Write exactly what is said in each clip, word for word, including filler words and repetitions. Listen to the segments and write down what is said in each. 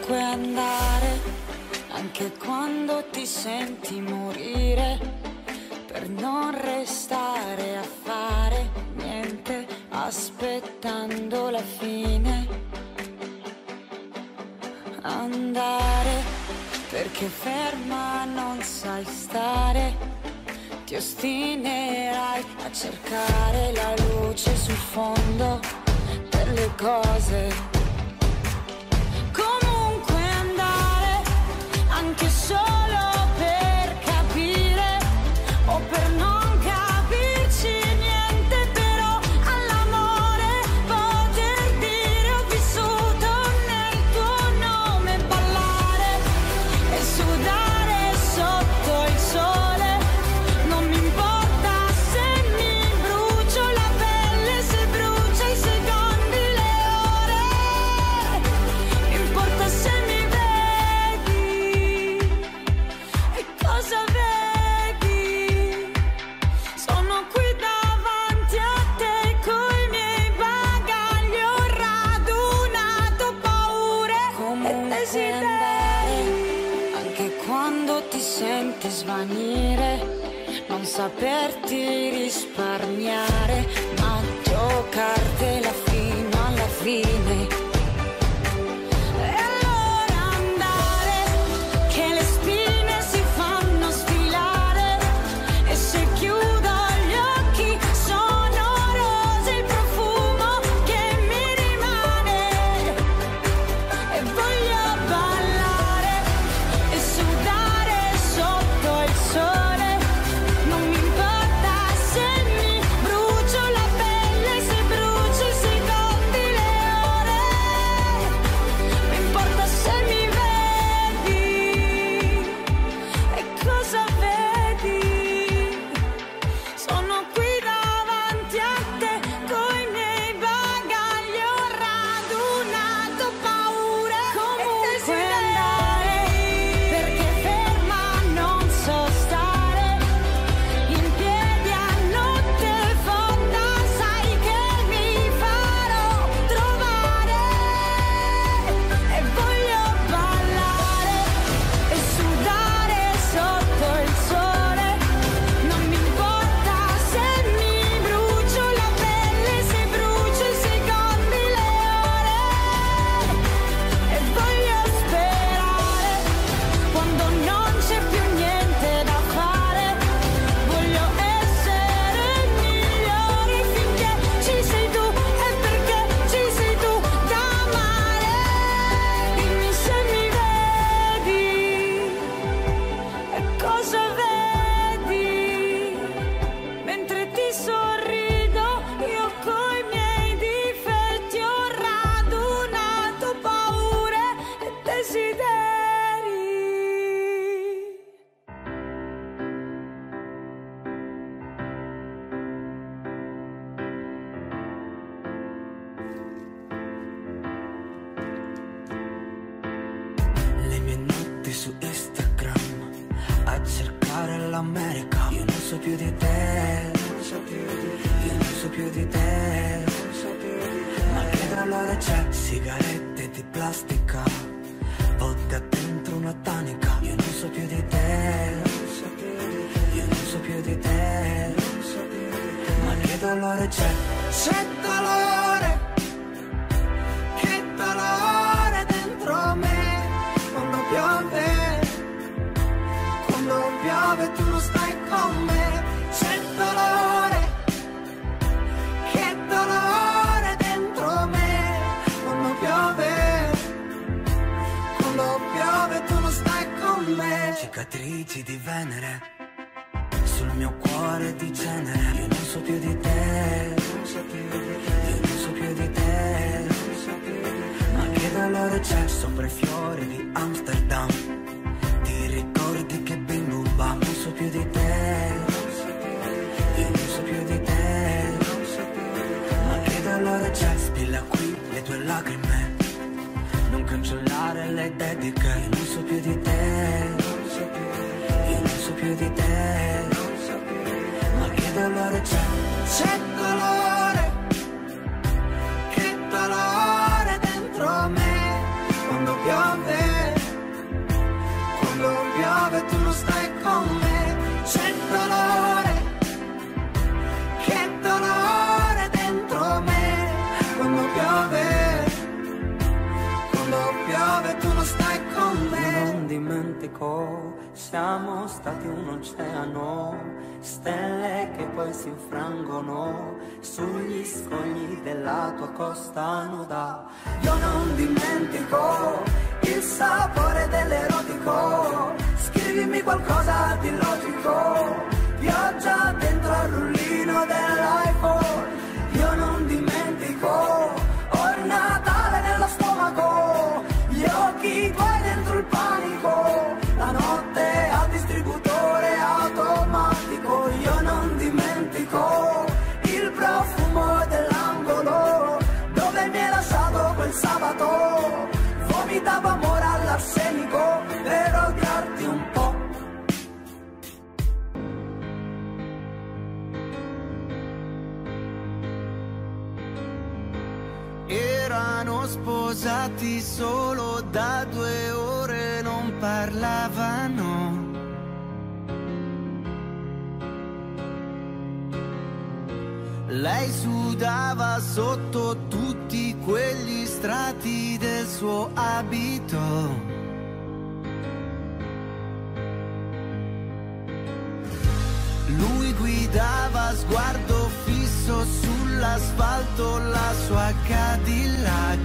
Comunque andare, anche quando ti senti morire, per non restare a fare niente, aspettando la fine. Andare, perché ferma non sai stare, ti ostinerai a cercare la luce sul fondo delle cose. Comunque andare, anche solo per capire o per non capirci niente, però all'amore poter dire ho vissuto nel tuo nome, ballare e sudare sotto il sole, non mi importa se mi brucio la pelle, se brucia i secondi, le ore, mi importa se mi vedi e cosa vedi, sono qui davanti a te coi miei bagagli, ho radunato paure e desideri, anche quando ti senti svanire, non saperti risparmiare, ma giocartela fino alla fine. E allora andare, che le spine si fanno sfilare, e se chiudo gli occhi sono rose il profumo che mi rimane, e voglio ballare e sudare sotto il sole, non mi importa se mi brucio la pelle, se brucio i secondi, le ore, mi importa se mi vedi e cosa vedi, sono qui davanti a te coi miei bagagli, ho radunato paure e desideri, perché ferma non so stare, in piedi a notte fonda, sai che mi farò trovare, e voglio ballare e sudare sotto il sole, non mi importa se mi brucio la pelle, se brucio i secondi, le ore, e voglio sperare quando non c'è più niente da fare, voglio essere migliore finché ci sei tu, e perché ci sei tu da amare, dimmi se mi vedi e cosa vedi, mentre ti sorrido io coi miei difetti ho radunato paure e desideri. Le mie notti su Instagram a cercare l'America. Io non so più di te, io non so più di te, ma che dolore c'è? Sigarette di plastica, vodka dentro una tanica. Io non so più di te, io non so più di te, ma che dolore c'è? C'è dolore, che dolore dentro me, quando piove, quando piove tu non stai con me. C'è dolore, che dolore dentro me, quando piove, quando piove tu non stai con me. Cicatrici di Venere sul mio cuore di cenere. Io non so più di te, io non so più di te, ma che dolore c'è? Sopra i fiori di Amsterdam ti ricordi che bim bum bam. Non so più di te, io non so più di te, ma che dolore c'è? Spilla qui le tue lacrime, non cancellare le dediche. Io non so più di te, io non so più di te, ma che dolore c'è? C'è dolore, che dolore dentro me, quando piove, dimentico, siamo stati un oceano, stelle che poi si infrangono sugli scogli della tua costa nuda. Io non dimentico il sapore dell'erotico, scrivimi qualcosa di logico, pioggia dentro al rullino dell'iPhone. Io non dimentico, ho il Natale nello stomaco, gli occhi tuoi dentro il panico, la notte al distributore automatico. Io non dimentico il profumo dell'angolo dove mi hai lasciato quel sabato, vomitavo amore all'arsenico per odiarti un po'. Erano sposati solo da due ore, non parlavano. Lei sudava sotto tutti quegli strati del suo abito. Lui guidava sguardo fisso sull'asfalto la sua Cadillac.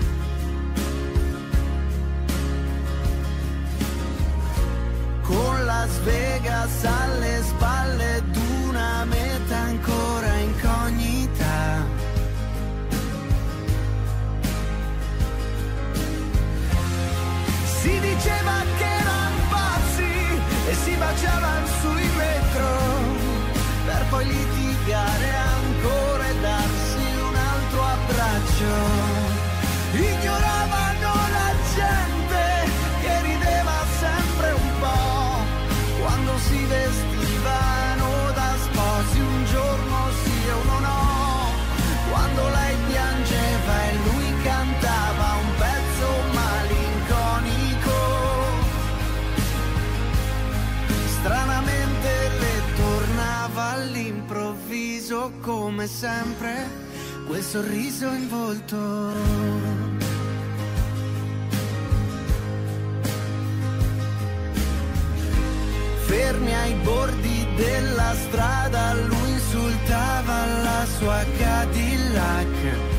Con Las Vegas alle spalle d'una meta ancora incognita. Si diceva che erano pazzi e si baciavano sui metro, per poi litigare ancora e darsi un altro abbraccio. Ignoravano la gente che rideva sempre un po' quando si vestivano da sposi, un giorno sì e uno no, quando lei piangeva e lui cantava un pezzo malinconico. Stranamente le tornava all'improvviso, come sempre, quel sorriso in volto. Fermi ai bordi della strada, lui insultava la sua Cadillac.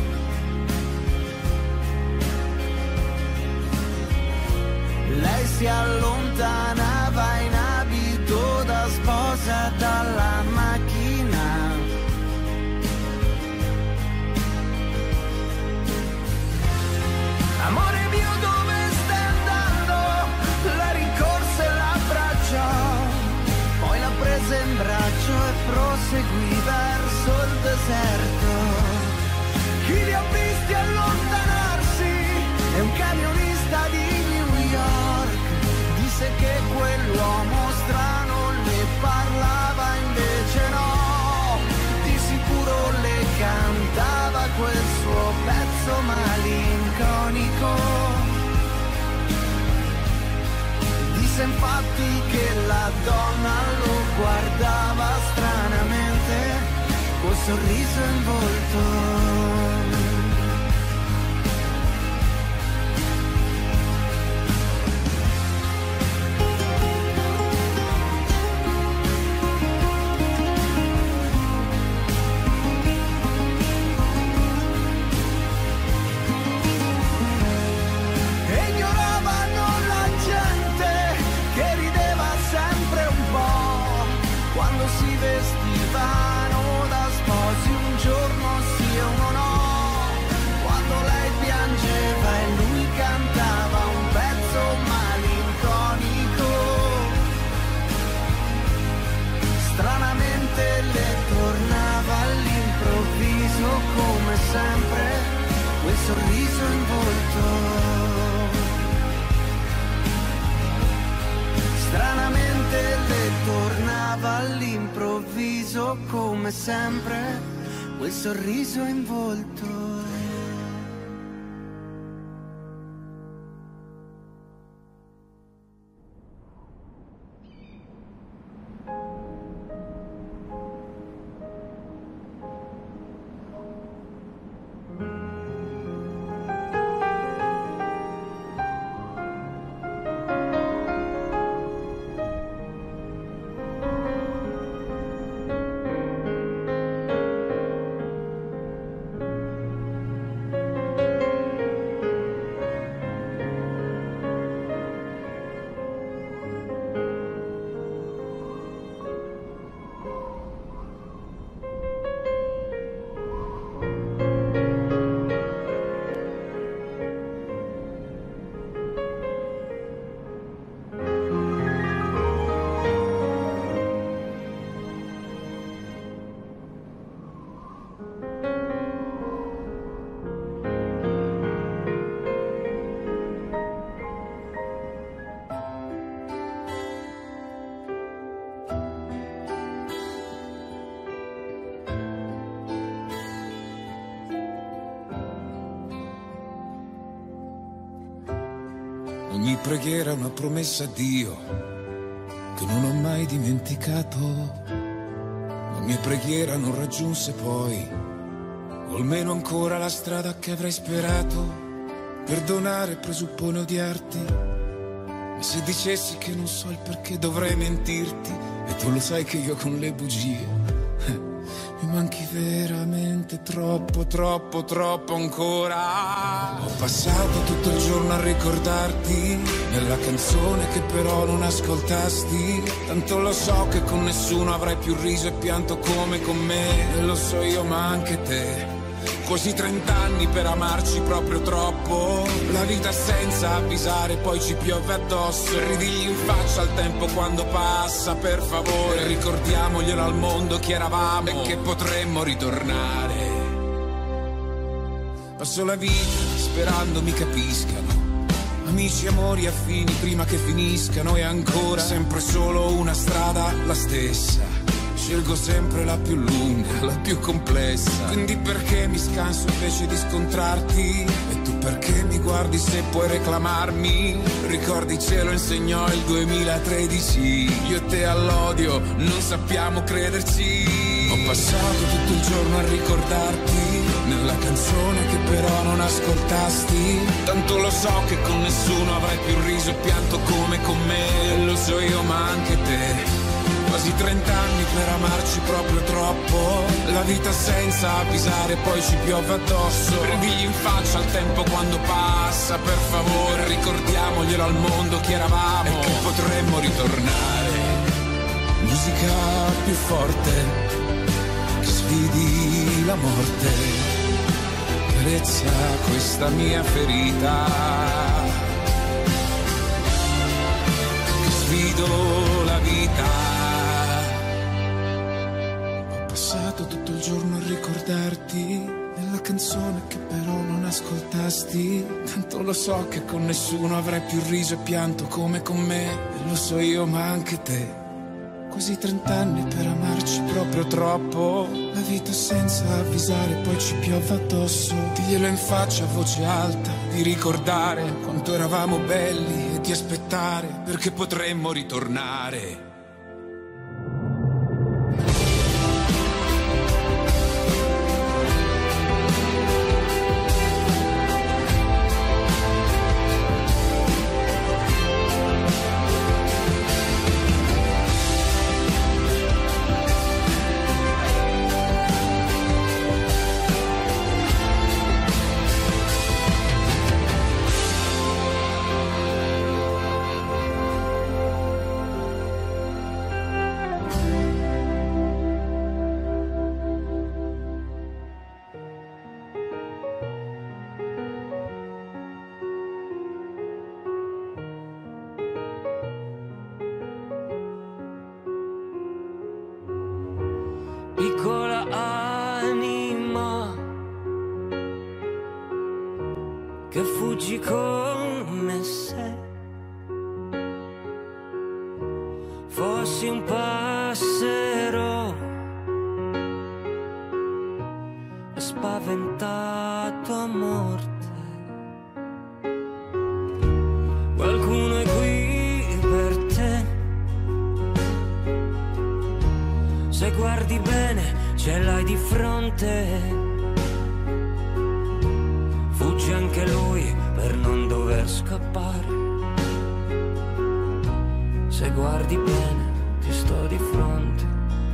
Lei si allontanava in abito da sposa dalla macchina. Amore mio, dove stai andando? La rincorse e l'abbracciò, poi l'ha presa in braccio e proseguì verso il deserto. Chi li ha visti allontanarsi è un camionista di New York. Disse che quell'uomo strano le parlava, invece no, di sicuro le cantava quel suo pezzo malinconico. Disse infatti che la donna lo guardava stranamente, col sorriso in volto. Si vestivano da sposi, un giorno sì e uno no, quando lei piangeva e lui cantava un pezzo malinconico. Stranamente le tornava all'improvviso, come sempre, quel sorriso in volto. Stranamente le tornava all'improvviso, come sempre, quel sorriso in volto. Ogni preghiera è una promessa a Dio che non ho mai dimenticato. La mia preghiera non raggiunse poi, o almeno ancora la strada che avrei sperato. Perdonare presuppone odiarti, ma se dicessi che non so il perché dovrei mentirti, e tu lo sai che io con le bugie mi manchi veramente troppo, troppo, troppo ancora. Ho passato tutto il giorno a ricordarti nella canzone che però non ascoltasti. Tanto lo so che con nessuno avrai più riso e pianto come con me, e lo so io ma anche te. Quasi trent'anni per amarci proprio troppo. La vita senza avvisare, poi ci piove addosso. Ridigli in faccia al tempo quando passa, per favore. Ricordiamoglielo al mondo chi eravamo e che potremmo ritornare. Passo la vita sperando mi capiscano, amici, amori, affini prima che finiscano. E ancora sempre solo una strada, la stessa. Scelgo sempre la più lunga, la più complessa. Quindi perché mi scanso invece di scontrarti? E tu perché mi guardi se puoi reclamarmi? Ricordi ce lo insegnò il duemilatredici. Io e te all'odio non sappiamo crederci. Ho passato tutto il giorno a ricordarti nella canzone che però non ascoltasti. Tanto lo so che con nessuno avrai più riso e pianto come con me, e lo so io ma anche te. Quasi trent'anni per amarci proprio troppo. La vita senza avvisare, poi ci piove addosso. Ridigli in faccia al tempo quando passa, per favore. Ricordiamoglielo al mondo chi eravamo e che potremmo ritornare. Musica più forte che sfidi la morte. Carezza questa mia ferita che sfido la vita. Ho passato tutto il giorno a ricordarti nella canzone che però non ascoltasti. Tanto lo so che con nessuno avrai più riso e pianto come con me, e lo so io ma anche te. Quasi trent'anni per amarci proprio troppo. La vita senza avvisare, poi ci piove addosso. Diglielo in faccia a voce alta, di ricordare quanto eravamo belli e di aspettare perché potremmo ritornare. Piccola anima che fuggi come se fossi un passero spaventato a morte. Qualcuno è qui per te. Se guardi bene ce l'hai di fronte. Fugge anche lui per non dover scappare. Se guardi bene ti sto di fronte.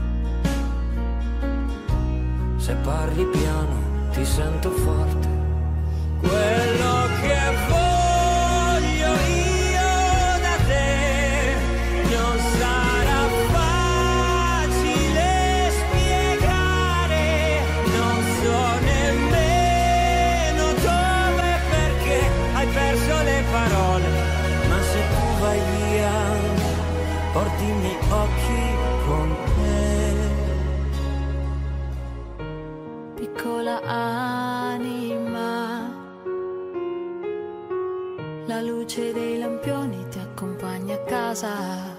Se parli piano ti sento forte. Quello che voglio io da te non sarà facile spiegare. Non so nemmeno dove, perché hai perso le parole. Ma se tu vai via porti i miei occhi con te. Piccola anima, la luce dei lampioni ti accompagna a casa.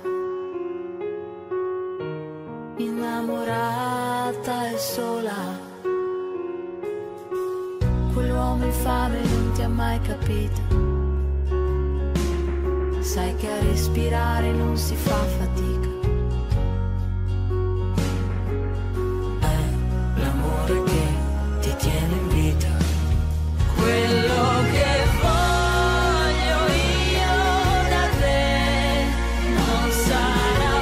Innamorata e sola, quell'uomo infame non ti ha mai capito. sai che a respirare non si fa fatica. È l'amore che ti tiene in vita. Quello che voglio io da te non sarà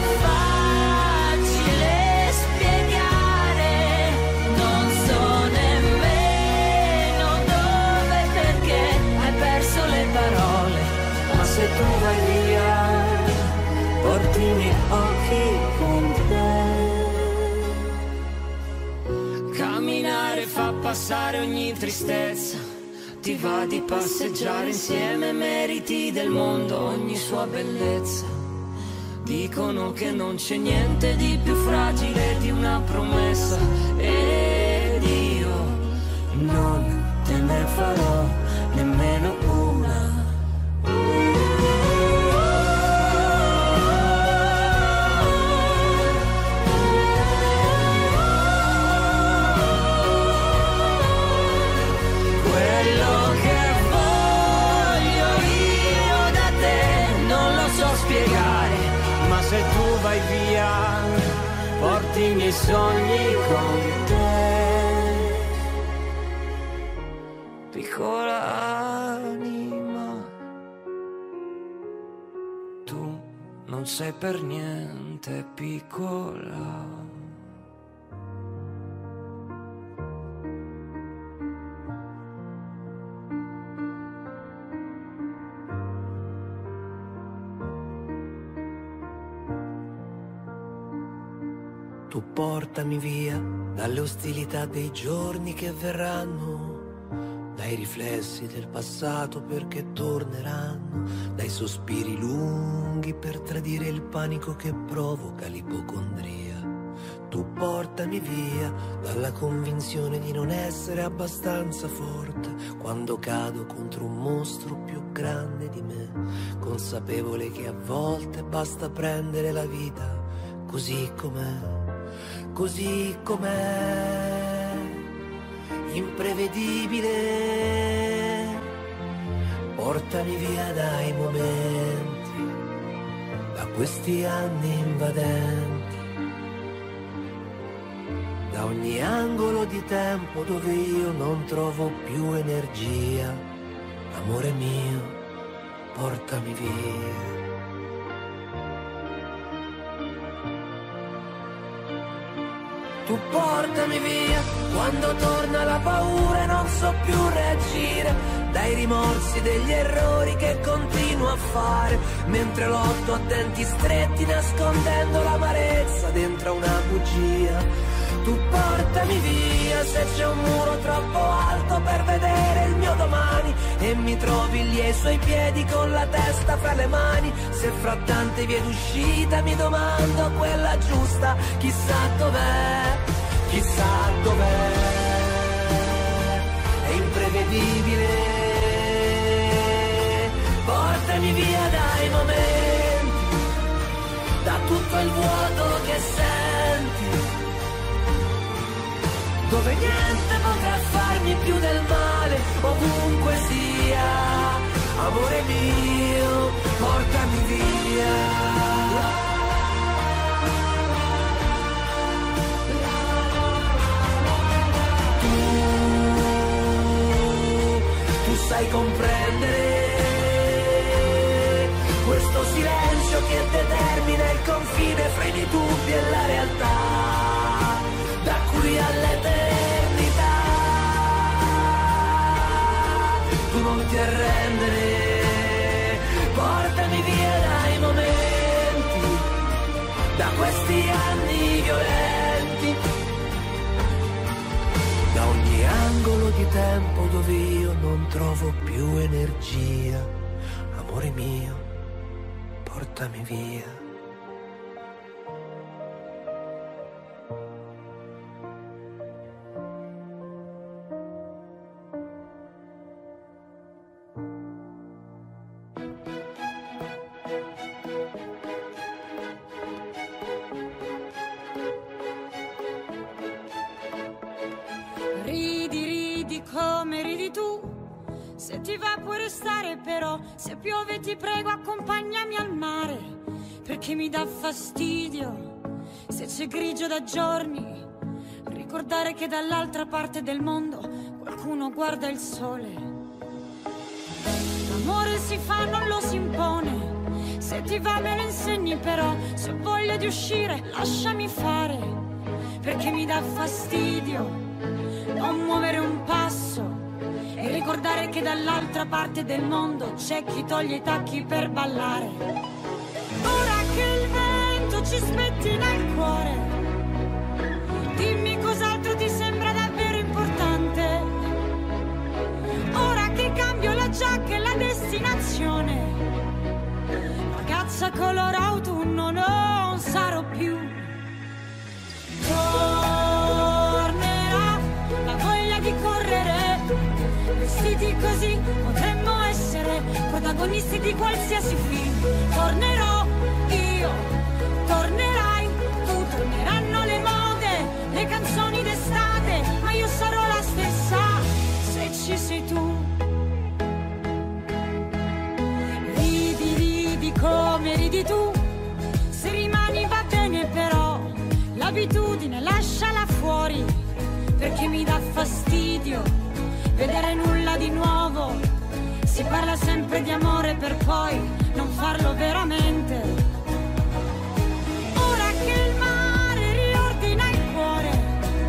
facile spiegare, non so nemmeno dove, perché hai perso le parole, ma se tu vai via porti i miei occhi con te. Camminare fa passare ogni tristezza, ti va di passeggiare insieme, meriti del mondo ogni sua bellezza. Dicono che non c'è niente di più fragile di una promessa, ed io non te ne farò nemmeno una. Se tu vai via, porti i miei sogni con te. Piccola anima, tu non sei per niente piccola. Tu portami via dalle ostilità dei giorni che verranno, dai riflessi del passato perché torneranno, dai sospiri lunghi per tradire il panico che provoca l'ipocondria. Tu portami via dalla convinzione di non essere abbastanza forte quando cado contro un mostro più grande di me, consapevole che a volte basta prendere la vita così com'è. Così com'è, imprevedibile, portami via dai momenti, da questi anni invadenti, da ogni angolo di tempo dove io non trovo più energia. Amore mio, portami via. Tu portami via quando torna la paura e non so più reagire, dai rimorsi degli errori che continuo a fare, mentre lotto a denti stretti nascondendo l'amarezza dentro una bugia. Tu portami via se c'è un muro troppo alto per vedere il mio domani e mi trovi lì ai suoi piedi con la testa fra le mani. Se fra tante vie d'uscita mi domando quella giusta, chissà dov'è, chissà dov'è. È imprevedibile, portami via dai momenti, da tutto il vuoto che senti, dove niente potrà farmi più del male, ovunque sia. Amore mio, portami via. Tu, tu sai comprendere questo silenzio che determina il confine fra i dubbi e la realtà, da qui all'eternità. Tu non ti arrendere, portami via dai momenti, da questi anni violenti, da ogni angolo di tempo dove io non trovo più energia. Amore mio, portami via. Ridi, ridi come ridi tu, se Se ti va puoi restare però, se piove ti prego accompagnami al mare, perché mi dà fastidio, se c'è grigio da giorni, ricordare che dall'altra parte del mondo qualcuno guarda il sole. L'amore si fa, non lo si impone, se ti va me lo insegni però, se ho voglia di uscire lasciami fare, perché mi dà fastidio non muovere un passo e ricordare che dall'altra parte del mondo c'è chi toglie i tacchi per ballare. Ora che il vento ci spettina il cuore, dimmi cos'altro ti sembra davvero importante. Ora che cambio la giacca e la destinazione, ragazza color autunno non sarò più. Tornerà la voglia di correre, vestiti così potremmo essere protagonisti di qualsiasi film. Tornerò io, tornerai tu, torneranno le mode, le canzoni d'estate, ma io sarò la stessa se ci sei tu. Ridi, ridi come ridi tu, se rimani va bene però, l'abitudine lasciala fuori, perché mi dà fastidio vedere nulla di nuovo. Si parla sempre di amore per poi non farlo veramente. Ora che il mare riordina il cuore,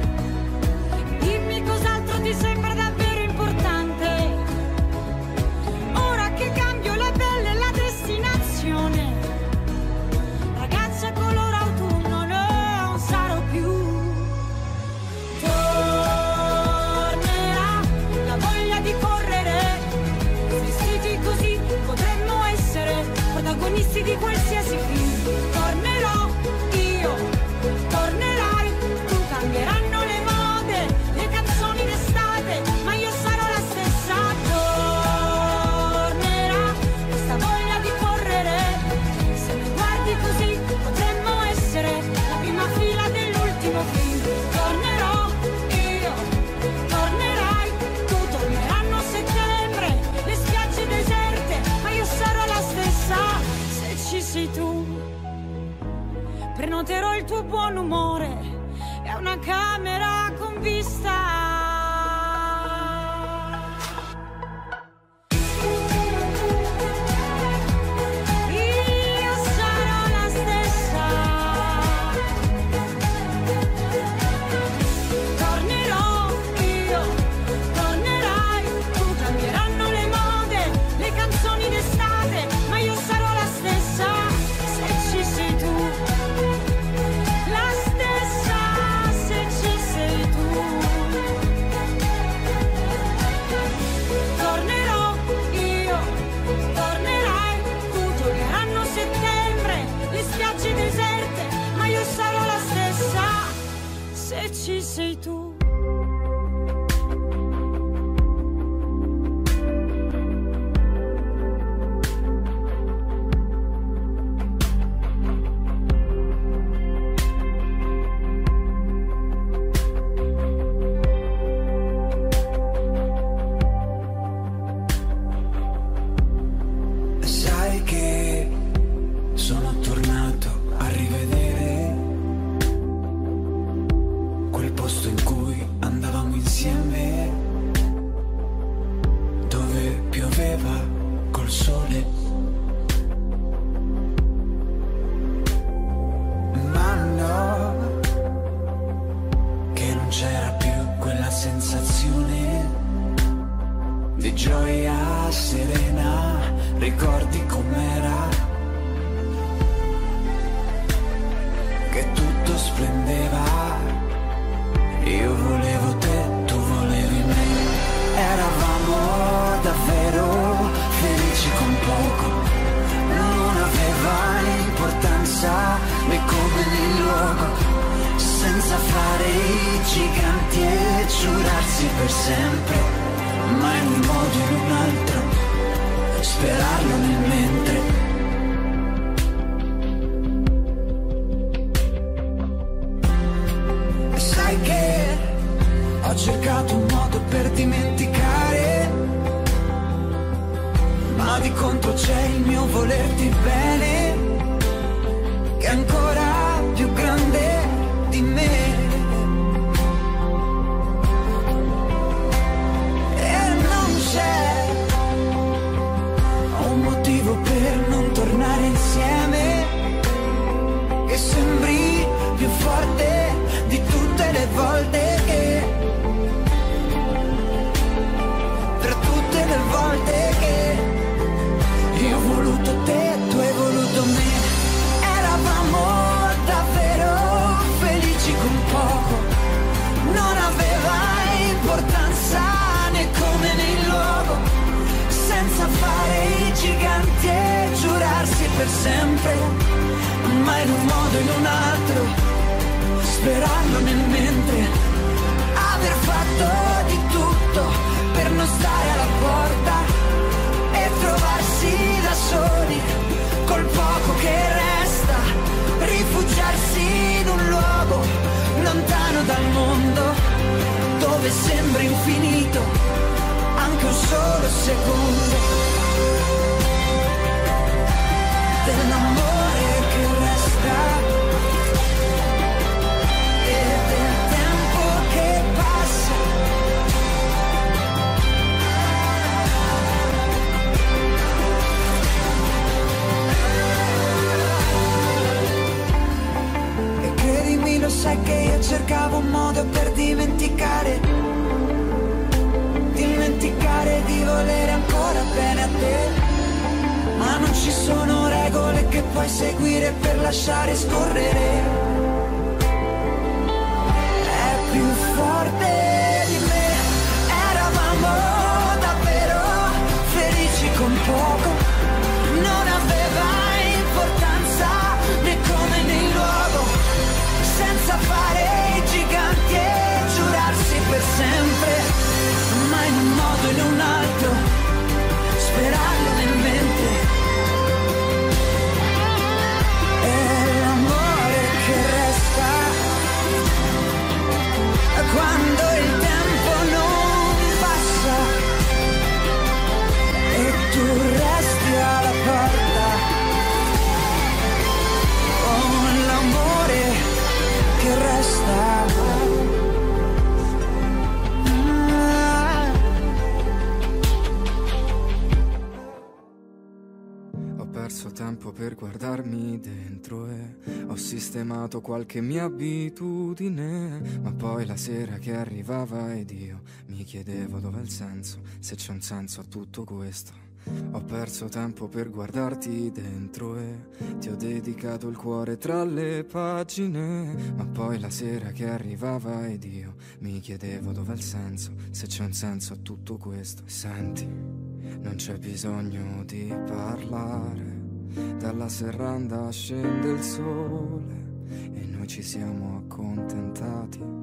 dimmi cos'altro ti sembra davvero importante. Ora che cambio la pelle e la destinazione, ragazza color autunno non sarò più. Protagonisti di qualsiasi film. Tornerò io, tornerai tu, cambieranno le mode, le canzoni d'estate, ma io sarò la stessa. Tornerà questa voglia di correre, se mi guardi così potremmo essere la prima fila dell'ultimo film. Tornerò io, tornerai tu, torneranno a settembre le spiagge deserte, ma io sarò la stessa se ci sei tu. Prenoterò il tuo buon umore e una camera con vista. Ci sei tu. Sai che sono tornato a rivedere quel posto in cui andavamo insieme, dove pioveva col sole, ma no, che non c'era più quella sensazione di gioia serena. Ricordi com'era, che tutto splendeva. Io volevo te, tu volevi me. Eravamo davvero felici con poco, non aveva importanza né come né luogo, senza fare i giganti e giurarsi per sempre, ma in un modo o in un altro sperarlo nel mentre. Sai che ho cercato un modo per dimenticare ma di contro c'è il mio volerti bene, che è ancora più grande di me. E non c'è un motivo per non tornare insieme, che sembri più forte di tutte le volte che, per tutte le volte che io ho voluto te, tu hai voluto me. Eravamo davvero felici con poco, non aveva importanza né come né il luogo, senza fare i giganti e giurarsi per sempre, ma in un modo o in un altro, sperando nel mentre, aver fatto di tutto per non stare alla porta e trovarsi da soli col poco che resta, rifugiarsi in un luogo lontano dal mondo, dove sembra infinito anche un solo secondo, dell'amore che resta e del tempo che passa. E credimi, lo sai che io cercavo un modo per dimenticare, dimenticare di volere ancora bene a te. Ma non ci sono regole che puoi seguire per lasciare scorrere. È più forte di me. Eravamo davvero felici con poco, non aveva importanza né come né il luogo, senza fare i giganti e giurarsi per sempre, ma in un modo o in un altro, sperando nel mentre. Quando il tempo non passa e tu resti alla porta, oh, l'amore che resta. Ho perso tempo per guardarmi dentro e ho sistemato qualche mia abitudine, ma poi la sera che arrivava ed io mi chiedevo dov'è il senso, se c'è un senso a tutto questo. Ho perso tempo per guardarti dentro e ti ho dedicato il cuore tra le pagine, ma poi la sera che arrivava ed io mi chiedevo dov'è il senso, se c'è un senso a tutto questo. Senti, non c'è bisogno di parlare, dalla serranda scende il sole e noi ci siamo accontentati.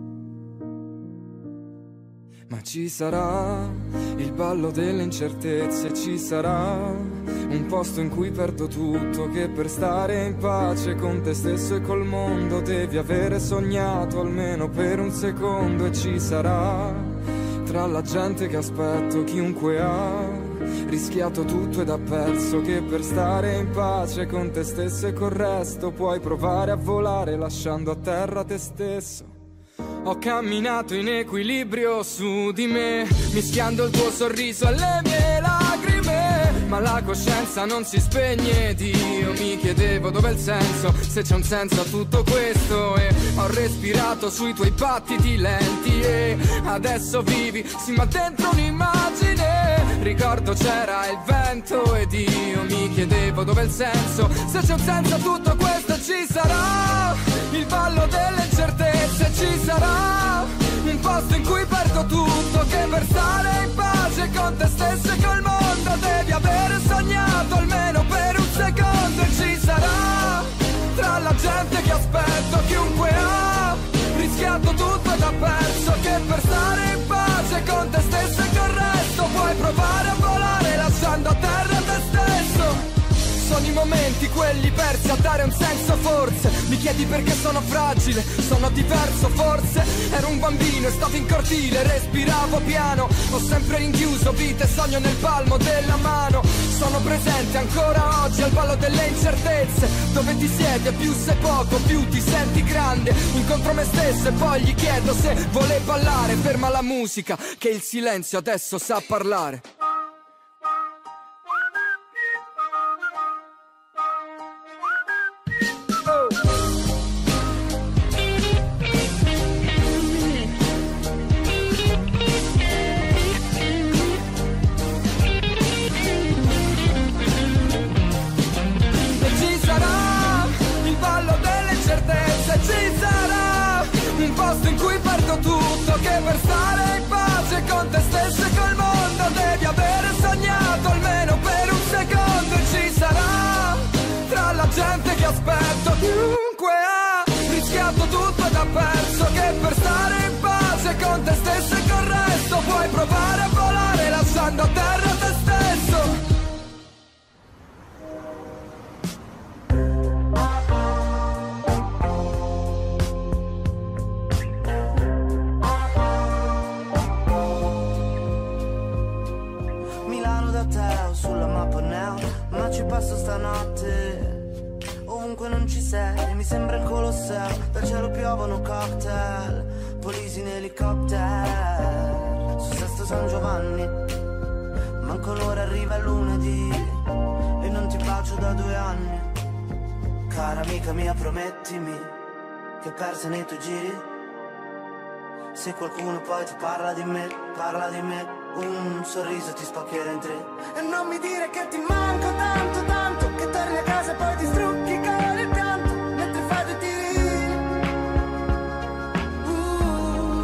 Ma ci sarà il ballo delle incertezze, ci sarà un posto in cui perdo tutto, che per stare in pace con te stesso e col mondo devi avere sognato almeno per un secondo. E ci sarà tra la gente che aspetto chiunque ha rischiato tutto ed ha perso, che per stare in pace con te stesso e col resto puoi provare a volare lasciando a terra te stesso. Ho camminato in equilibrio su di me, mischiando il tuo sorriso alle mie lacrime, ma la coscienza non si spegne ed io mi chiedevo dov'è il senso, se c'è un senso a tutto questo. E ho respirato sui tuoi battiti lenti e adesso vivi, sì ma dentro un'immagine. Ricordo c'era il vento ed io mi chiedevo dov'è il senso, se c'è un senso a tutto questo. Ci sarà il ballo delle incertezze, ci sarà un posto in cui perdo tutto, che per stare in pace con te stesso e col mondo devi avere sognato almeno per un secondo. E ci sarà tra la gente che aspetto chiunque ha rischiato tutto ed ha perso, che per stare in pace con te stesso e col resto puoi provare a volare lasciando a terra te stesso. Sono i momenti quelli persi a dare un senso forse. Mi chiedi perché sono fragile, sono diverso forse. Ero un bambino e stavo in cortile, respiravo piano. Ho sempre rinchiuso vita e sogno nel palmo della mano. Sono sono presente ancora oggi al ballo delle incertezze. Dove ti siedi e più sei poco, più ti senti grande. Incontro me stesso e poi gli chiedo se vuole ballare. Ferma la musica, che il silenzio adesso sa parlare. In cui perdo tutto, che per stare in pace con te stesso e col mondo devi avere sognato almeno per un secondo. E ci sarà tra la gente che aspetto chiunque ha rischiato tutto ed ha perso, che per stare in pace con te stesso e col resto puoi provare a volare lasciando a terra te stesso. Ma ci passo stanotte, ovunque non ci sei, mi sembra il Colosseo, dal cielo piovono cocktail, polisi in elicottero, su Sesto San Giovanni, manco l'ora arriva il lunedì, e non ti bacio da due anni, cara amica mia promettimi, che persa nei tuoi giri, se qualcuno poi ti parla di me, parla di me, un sorriso ti spaccherà in tre. E non mi dire che ti manco tanto, tanto, che torni a casa e poi ti strucchi con il pianto, mentre fai due tiri. Uh,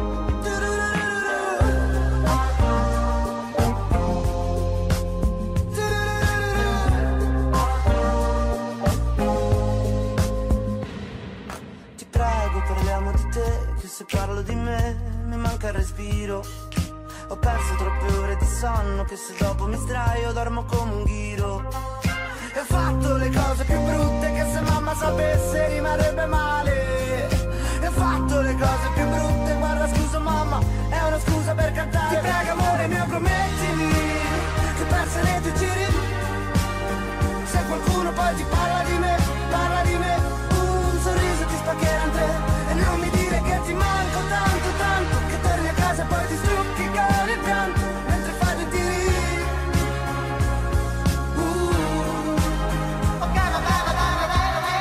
ti prego, parliamo di te, che se parlo di me mi manca il respiro. Ho perso troppe ore di sonno, che se dopo mi sdraio dormo come un ghiro. E ho fatto le cose più brutte, che se mamma sapesse rimarrebbe male. E ho fatto le cose più brutte, guarda scusa mamma, è una scusa per cantare. Ti prego amore mio promettimi, che persa nei tuoi giri, se qualcuno poi ti parla di me, parla di me, un sorriso ti spaccherà in tre. E non mi dire che ti manco tanto, tanto, che torni a casa e poi ti strucchi con il pianto, mentre fai due tiri. Uh, ok, va bene, va bene, va bene, va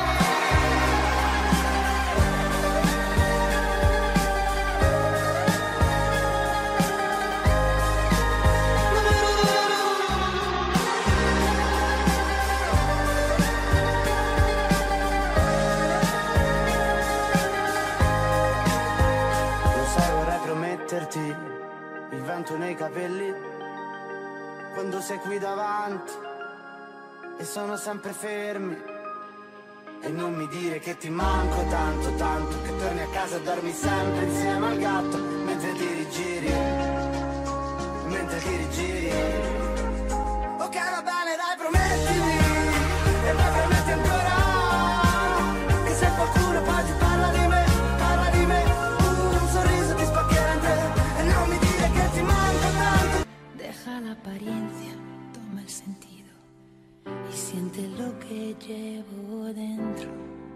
lo sai, vorrei prometterti il vento nei capelli quando sei qui davanti e sono sempre fermi. E non mi dire che ti manco tanto, tanto, che torni a casa e dormi sempre insieme al gatto, mentre ti rigiri, mentre ti rigiri. Ok va bene dai promettimi, e poi prometti ancora, che se qualcuno poi ti parla di me, parla di me, un sorriso ti spaccherà in tre. E non mi dire che ti manco tanto. Deja la apariencia, toma el sentido y siente lo que llevo dentro.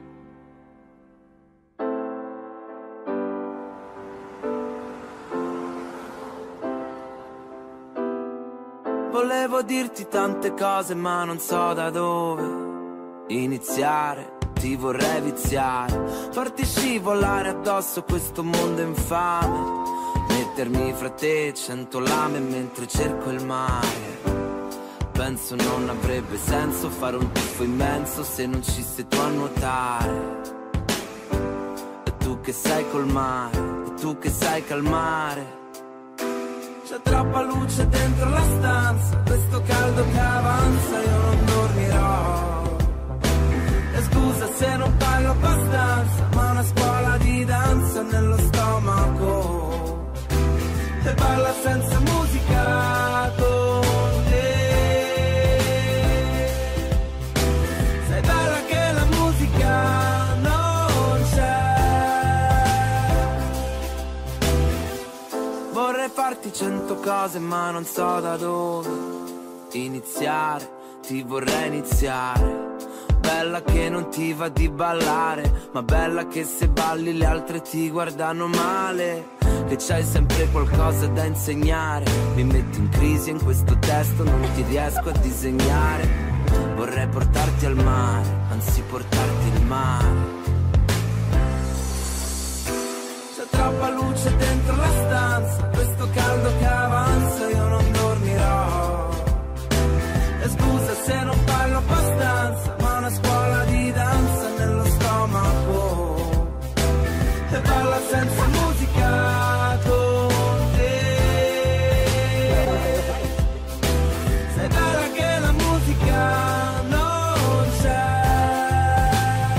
Volevo dirti tante cose ma non so da dove iniziare. Ti vorrei viziare, farti scivolare addosso questo mondo infame, mettermi fra te cento lame mentre cerco il mare. Penso non avrebbe senso fare un tuffo immenso se non ci sei tu a nuotare. E tu che sai col mare, e tu che sai calmare. C'è troppa luce dentro la stanza, questo caldo che avanza, io non dormirò. E scusa se non parlo abbastanza, ma una scuola di danza nello stomaco. E balla senza musica con te. Sei bella che la musica non c'è. Vorrei farti cento cose ma non so da dove iniziare, ti vorrei iniziare. Bella che non ti va di ballare, ma bella che se balli le altre ti guardano male. Che c'hai sempre qualcosa da insegnare. Mi metti in crisi in questo testo, non ti riesco a disegnare. Vorrei portarti al mare, anzi portarti il mare. C'è troppa luce dentro la stanza, questo caldo che avanza, io non dormirò. E scusa se non parlo abbastanza, ma una scuola di danza nello stomaco. E balla senza musica con te. Sei bella che la musica non c'è.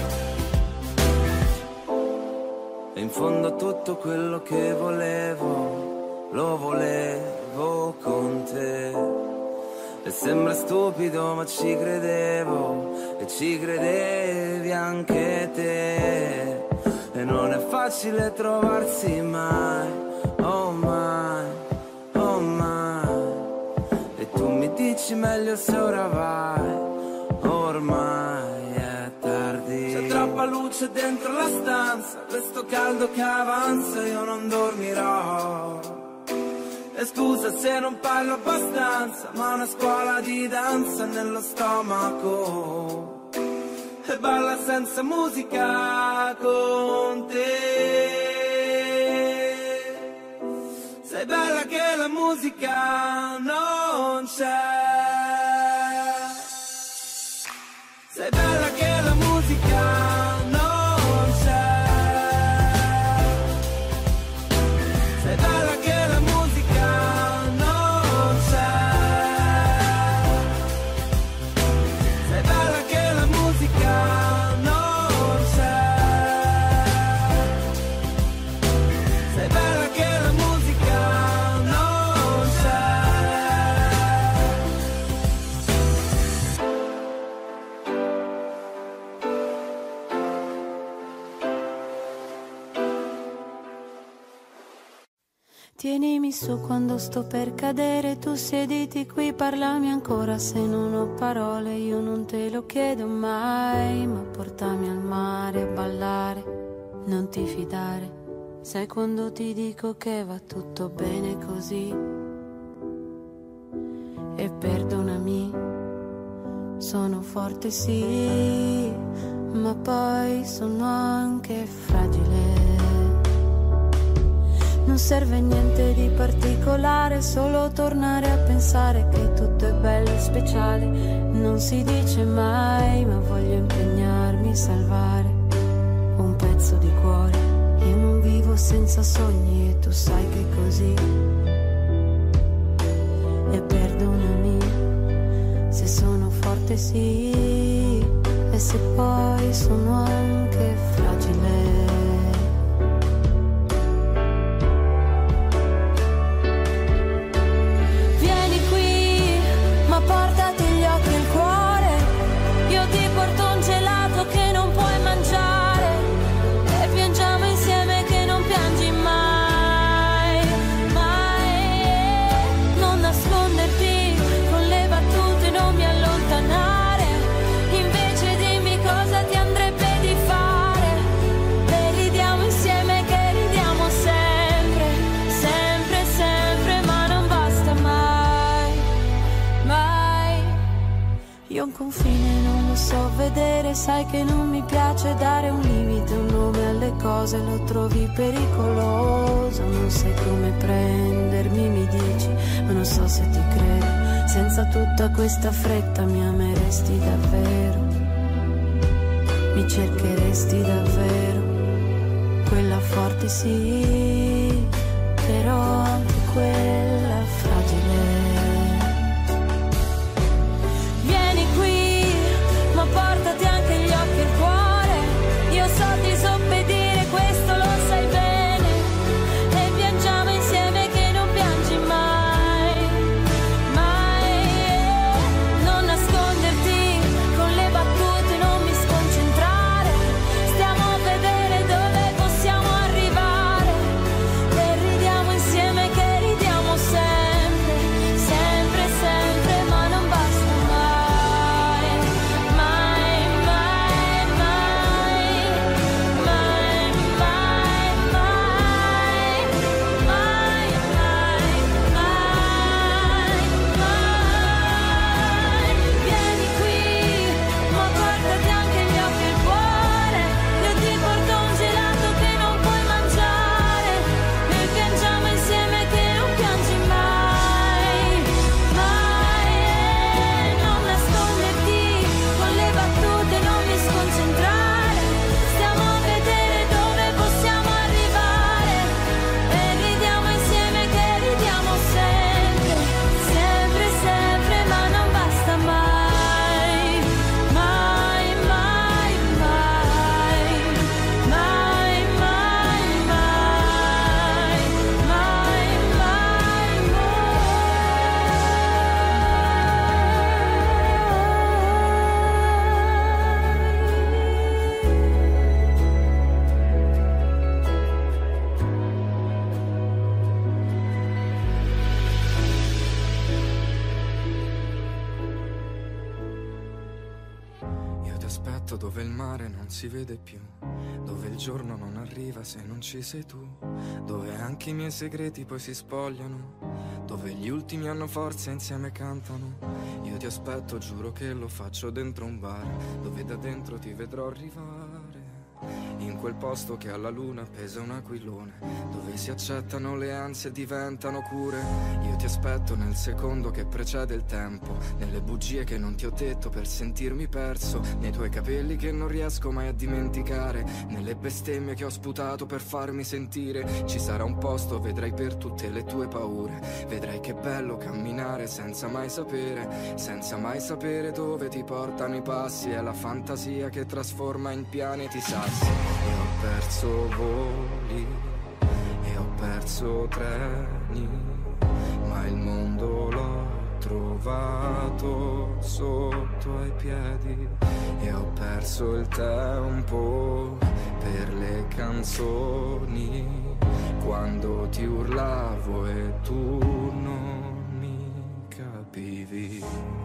E in fondo tutto quello che volevo, lo volevo con te. E sembra stupido ma ci credevo, e ci credevi anche te. E non è facile trovarsi mai, oh mai, oh mai. E tu mi dici meglio se ora vai, ormai è tardi. C'è troppa luce dentro la stanza, questo caldo che avanza, io non dormirò. E scusa se non parlo abbastanza, ma una scuola di danza nello stomaco. E balla senza musica con te. Sei bella che la musica non c'è. Sei bella che la musica non c'è. Sei bella che la musica Tienimi su quando sto per cadere, tu siediti qui, parlami ancora se non ho parole, io non te lo chiedo mai, ma portami al mare a ballare, non ti fidare, sai quando ti dico che va tutto bene così. E perdonami, sono forte sì, ma poi sono anche fragile. Non serve niente di particolare, solo tornare a pensare che tutto è bello e speciale. Non si dice mai, ma voglio impegnarmi a salvare un pezzo di cuore. Io non vivo senza sogni e tu sai che è così. E perdonami se sono forte sì, e se poi sono anche fragile. Portati gli occhi e il cuore, io ti porto un gelato che non puoi mangiare, e piangiamo insieme che non piangi mai, mai. Non nasconderti con le battute, non mi allontanare, invece dimmi cosa ti andrebbe di fare, e ridiamo insieme che ridiamo sempre, sempre, sempre, ma non basta mai. Io un confine non lo so vedere, sai che non mi piace dare un limite, un nome alle cose, lo trovi pericoloso, non sai come prendermi, mi dici, ma non so se ti credo, senza tutta questa fretta mi ameresti davvero, mi cercheresti davvero, quella forte sì, però anche quella fragile. Portati anche gli occhi e il cuore, io so disobbedire, questo lo sai bene, e piangiamo insieme che non piangi mai, mai. Non nasconderti con le battute, non mi sconcentrare, stiamo a vedere dove possiamo arrivare, e ridiamo insieme che ridiamo sempre, aspetto dove il mare non si vede più, dove il giorno non arriva se non ci sei tu, dove anche i miei segreti poi si spogliano, dove gli ultimi hanno forza e insieme cantano. Io ti aspetto, giuro che lo faccio dentro un bar, dove da dentro ti vedrò arrivare, in quel posto che alla luna pesa un aquilone, dove si accettano le ansie e diventano cure. Io ti aspetto nel secondo che precede il tempo, nelle bugie che non ti ho detto per sentirmi perso, nei tuoi capelli che non riesco mai a dimenticare, nelle bestemmie che ho sputato per farmi sentire. Ci sarà un posto, vedrai, per tutte le tue paure, vedrai che bello camminare senza mai sapere, senza mai sapere dove ti portano i passi. È la fantasia che trasforma in pianeti sassi. E ho perso voli, e ho perso treni, ma il mondo l'ho trovato sotto ai piedi. E ho perso il tempo per le canzoni, quando ti urlavo e tu non mi capivi.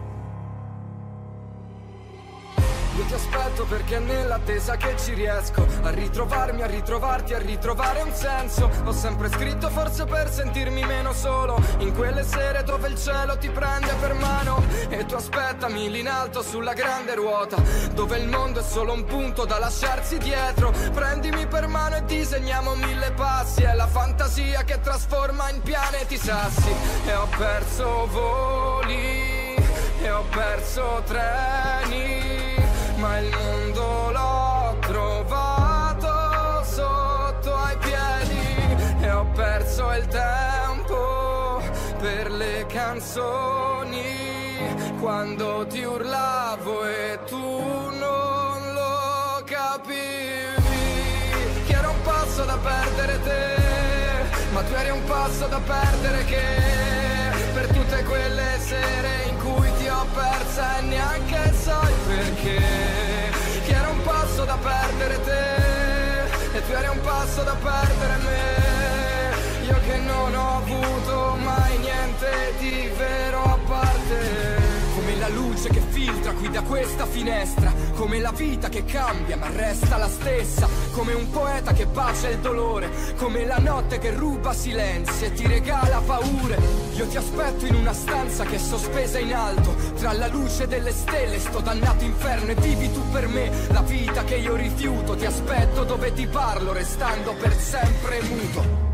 Io ti aspetto perché è nell'attesa che ci riesco a ritrovarmi, a ritrovarti, a ritrovare un senso. Ho sempre scritto forse per sentirmi meno solo, in quelle sere dove il cielo ti prende per mano. E tu aspettami lì in alto sulla grande ruota, dove il mondo è solo un punto da lasciarsi dietro. Prendimi per mano e disegniamo mille passi, è la fantasia che trasforma in pianeti sassi. E ho perso voli, e ho perso treni, ma il mondo l'ho trovato sotto ai piedi. E ho perso il tempo per le canzoni, quando ti urlavo e tu non lo capivi. Che ero un passo da perdere te, ma tu eri un passo da perdere che, per tutte quelle sere in cui ti ho persa e neanche sai perché. Che era un passo da perdere te, e tu eri un passo da perdere me. Io che non ho avuto mai niente di vero a parte. Come la luce che filtra qui da questa finestra, come la vita che cambia ma resta la stessa, come un poeta che bacia il dolore, come la notte che ruba silenzi e ti regala paure. Io ti aspetto in una stanza che è sospesa in alto, tra la luce delle stelle sto dannato inferno, e vivi tu per me la vita che io rifiuto. Ti aspetto dove ti parlo restando per sempre muto.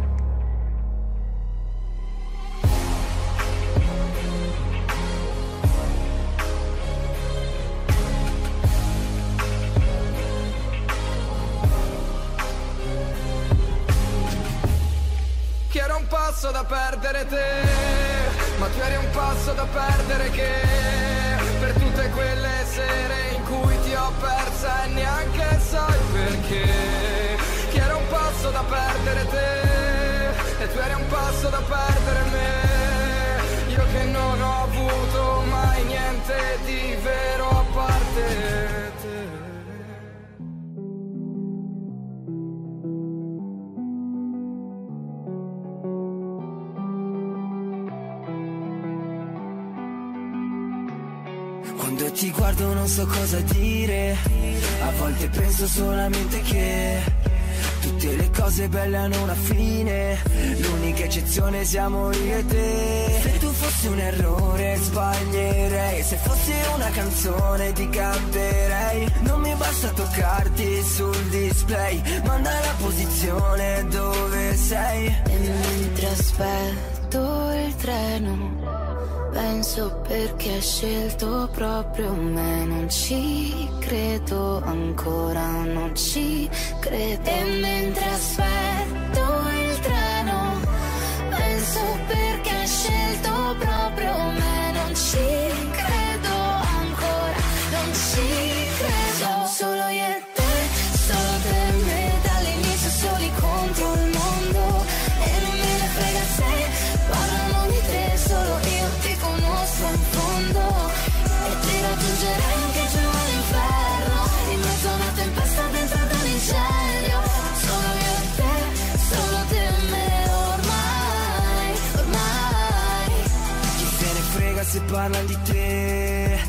Che era un passo da perdere te, ma tu eri un passo da perdere che, per tutte quelle sere in cui ti ho persa e neanche sai perché. Che era un passo da perdere te, e tu eri un passo da perdere me. Io che non ho avuto mai niente di vero a parte te. Quando ti guardo non so cosa dire, a volte penso solamente che tutte le cose belle hanno una fine, l'unica eccezione siamo io e te. Se tu fossi un errore sbaglierei, se fossi una canzone ti canterei. Non mi basta toccarti sul display, manda la posizione dove sei. E mentre aspetto il treno penso perché hai scelto proprio me, non ci credo ancora, non ci credo. E mentre aspetto il treno penso perché hai scelto proprio me, non ci credo ancora, non ci credo. Solo io e te, solo te e me, dall'inizio soli contro il mondo. E non me ne frega se parlano di te, solo io ti conosco in fondo e ti raggiungerai anche giù all'inferno, in mezzo a una tempesta dentro ad un incendio. Solo io e te, solo te e me, ormai, ormai. Chi se ne frega se parla di te, chi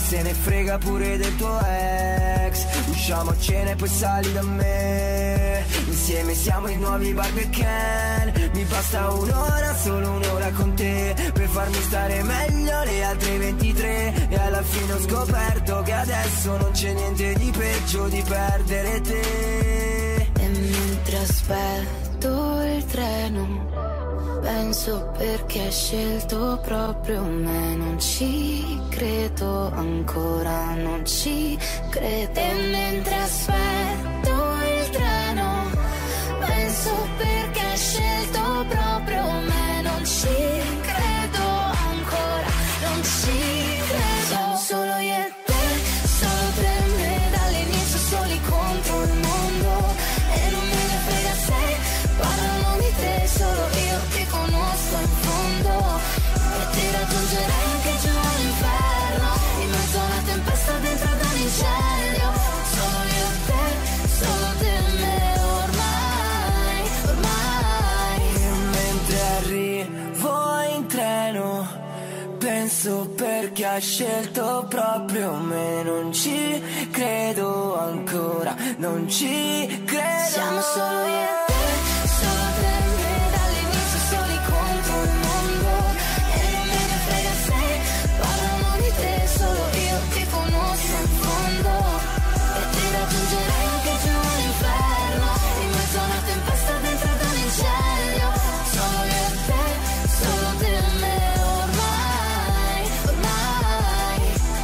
se ne frega pure del tuo ex. Usciamo a cena e poi sali da me, insieme siamo i nuovi Barbie Ken. Mi basta un'ora, solo un'ora con te, per farmi stare meglio le altre ventitré. E alla fine ho scoperto che adesso non c'è niente di peggio di perdere te. E mentre aspetto il treno, penso perché hai scelto proprio me. Non ci credo ancora, non ci credo. E mentre aspetto il treno, penso perché hai scelto proprio me. Non ci credo ancora, non ci credo. Siamo solo io e te, solo per me, dall'inizio soli contro il mondo. E non me ne frega se parlano di te, solo io ti conosco in fondo. E ti raggiungerei anche giù all'inferno, in mezzo a una tempesta dentro ad un incendio. Solo io e te, solo te e me, ormai, ormai. E mentre arrivo in treno, penso perché hai scelto proprio me. Non ci credo ancora, non ci credo. Siamo solo io e te, solo per me, dall'inizio soli contro il mondo. E non me ne frega se parlano di te, solo io ti conosco in fondo. E ti raggiungerei anche giù all'inferno, in mezzo a una tempesta dentro ad un incendio. Solo io e te, solo te e me, ormai, ormai.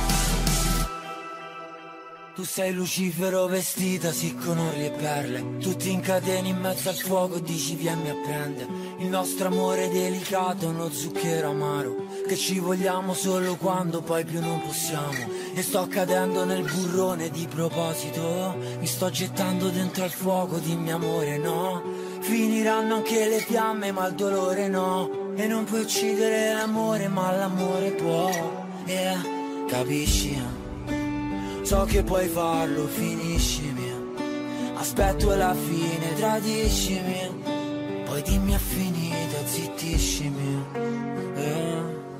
Tu sei Lucifero vestita sì con orli e perle, tutti in catene in mezzo al fuoco, dici vieni a prendere. Il nostro amore delicato è uno zucchero amaro, che ci vogliamo solo quando poi più non possiamo. E sto cadendo nel burrone di proposito, mi sto gettando dentro al fuoco, dimmi amore no. Finiranno anche le fiamme ma il dolore no. E non puoi uccidere l'amore ma l'amore può. Yeah, capisci? So che puoi farlo, finiscimi. Aspetto alla fine, tradiscimi. Poi dimmi è finita, zittiscimi. Eh,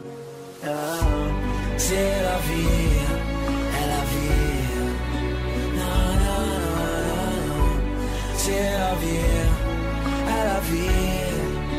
eh. Se la via è la via, no, no, no, no. Se la via è la via,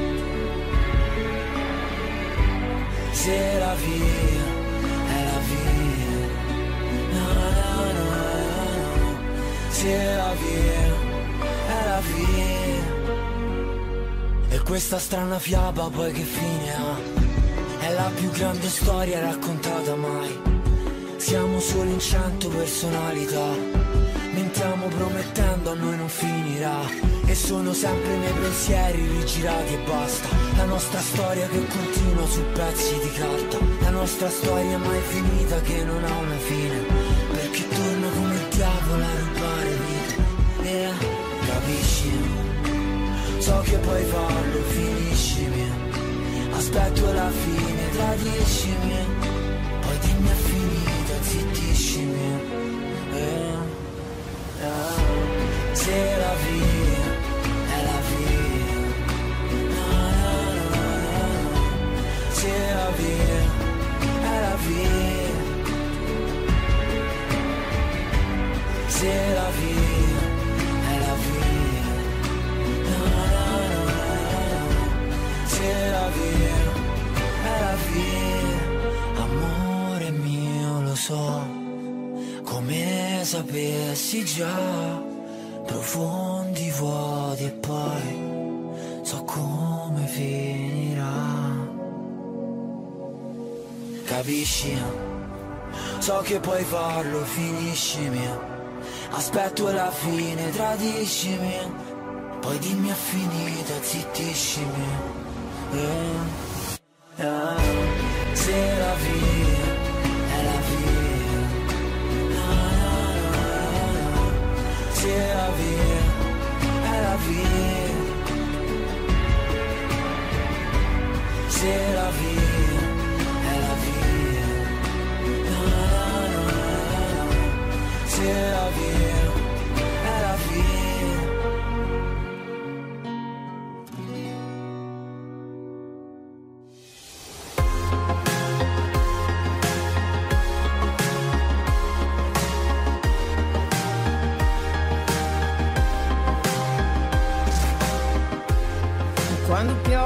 se la via è la via, no, no, no, no. Se la via è la via. E questa strana fiaba poi che fine ha? È la più grande storia raccontata mai. Siamo solo in cento personalità, mentiamo promettendo a noi non finirà. E sono sempre i miei pensieri rigirati e basta. La nostra storia che continua su pezzi di carta, la nostra storia mai finita che non ha una fine, perché torna come il diavolo a rubare vita. Yeah, capisci? So che puoi farlo, finiscimi. Aspetto la fine, tradiscimi. Poi dimmi è finita, zittiscimi. Eh, eh. Se la via è la via, no, no, no, no. Se la via è la via, se la via è la via, no, no, no, no. Se la via è la via. Amore mio lo so, come sapessi già, profondi vuoti e poi so come finirà. Capisci? So che puoi farlo, finiscimi. Aspetto la fine, tradiscimi. Poi dimmi è finita, zittiscimi. Eh. Ah, se la via è la via, no, no, no, no. Se la via è la via, se la via è la via, no, no, no, no. Se la via è la via.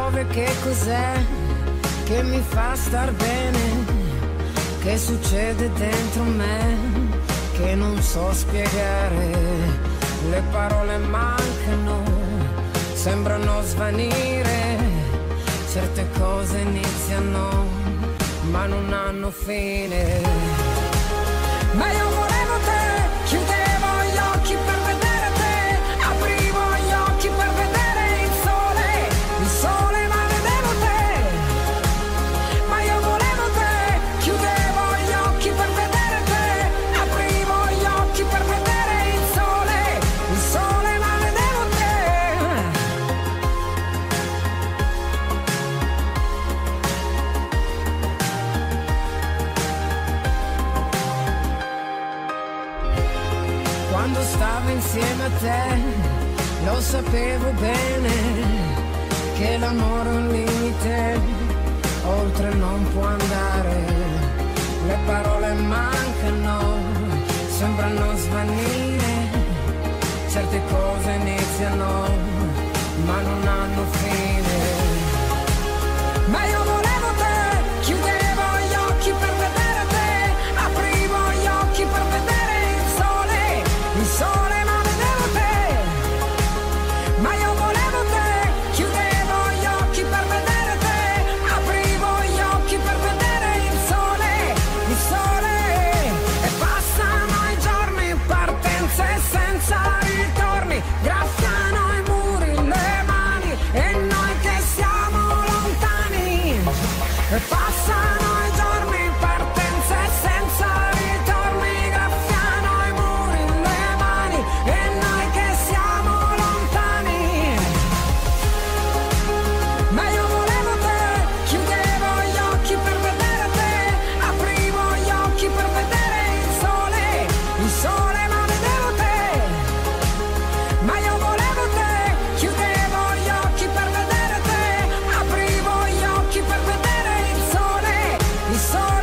piove, che cos'è che mi fa star bene, che succede dentro me, che non so spiegare, le parole mancano, sembrano svanire, certe cose iniziano ma non hanno fine. Ma io volevo te, chiudevo gli occhi per vedere te, aprivo gli occhi per vedere il sole, il sole ma vedevo te. Ma io volevo te, chiudevo gli occhi per vedere te, aprivo gli occhi per vedere il sole, il sole ma vedevo te. Quando stavo insieme a te, lo sapevo bene, che l'amore è un limite, oltre non può andare, le parole mancano, sembrano svanire, certe cose iniziano, ma non hanno fine. Ma io volevo te, chiudevo gli occhi per vedere te, aprivo gli occhi per vedere il sole, il sole ma vedevo te. Ma io volevo te, chiudevo gli occhi per vedere te, aprivo gli occhi per vedere il sole, il sole. E passano i giorni, partenze senza ritorni, graffiano i muri, le mani, e noi che siamo lontani. E passano i giorni, partenze senza ritorni, graffiano i muri, le mani, e noi che siamo lontani. Ma io volevo te, chiudevo gli occhi per vedere te, aprivo gli occhi per vedere il sole, il sole ma vedevo te. Ma io volevo te, chiudevo gli occhi per vedere te, aprivo gli occhi per vedere il sole, il sole.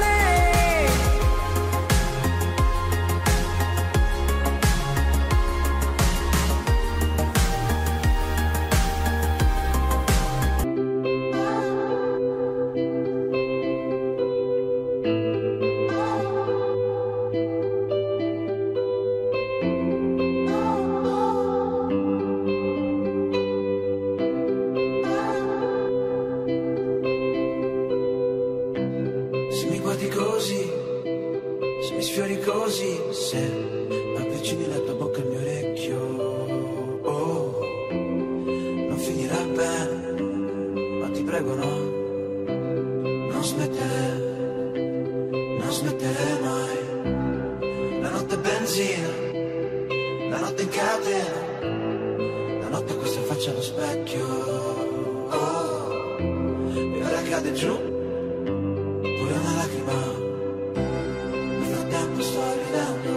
Se mi guardi così, se mi sfiori così, se avvicini la tua bocca al mio orecchio, oh, non finirà bene, ma ti prego no, non smettere, non smettere mai. La notte è benzina, la notte in catena, la notte a questa faccia allo specchio, oh, e ora cade giù pure una lacrima, nel frattempo sto ridendo,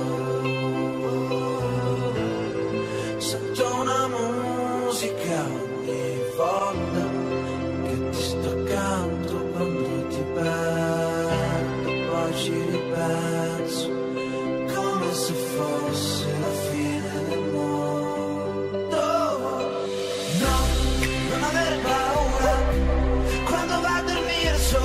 sento una musica ogni volta che ti sto accanto, quando ti perdo poi ci ripenso, come se fosse la fine del mondo. No, non avere paura quando va a dormire solo.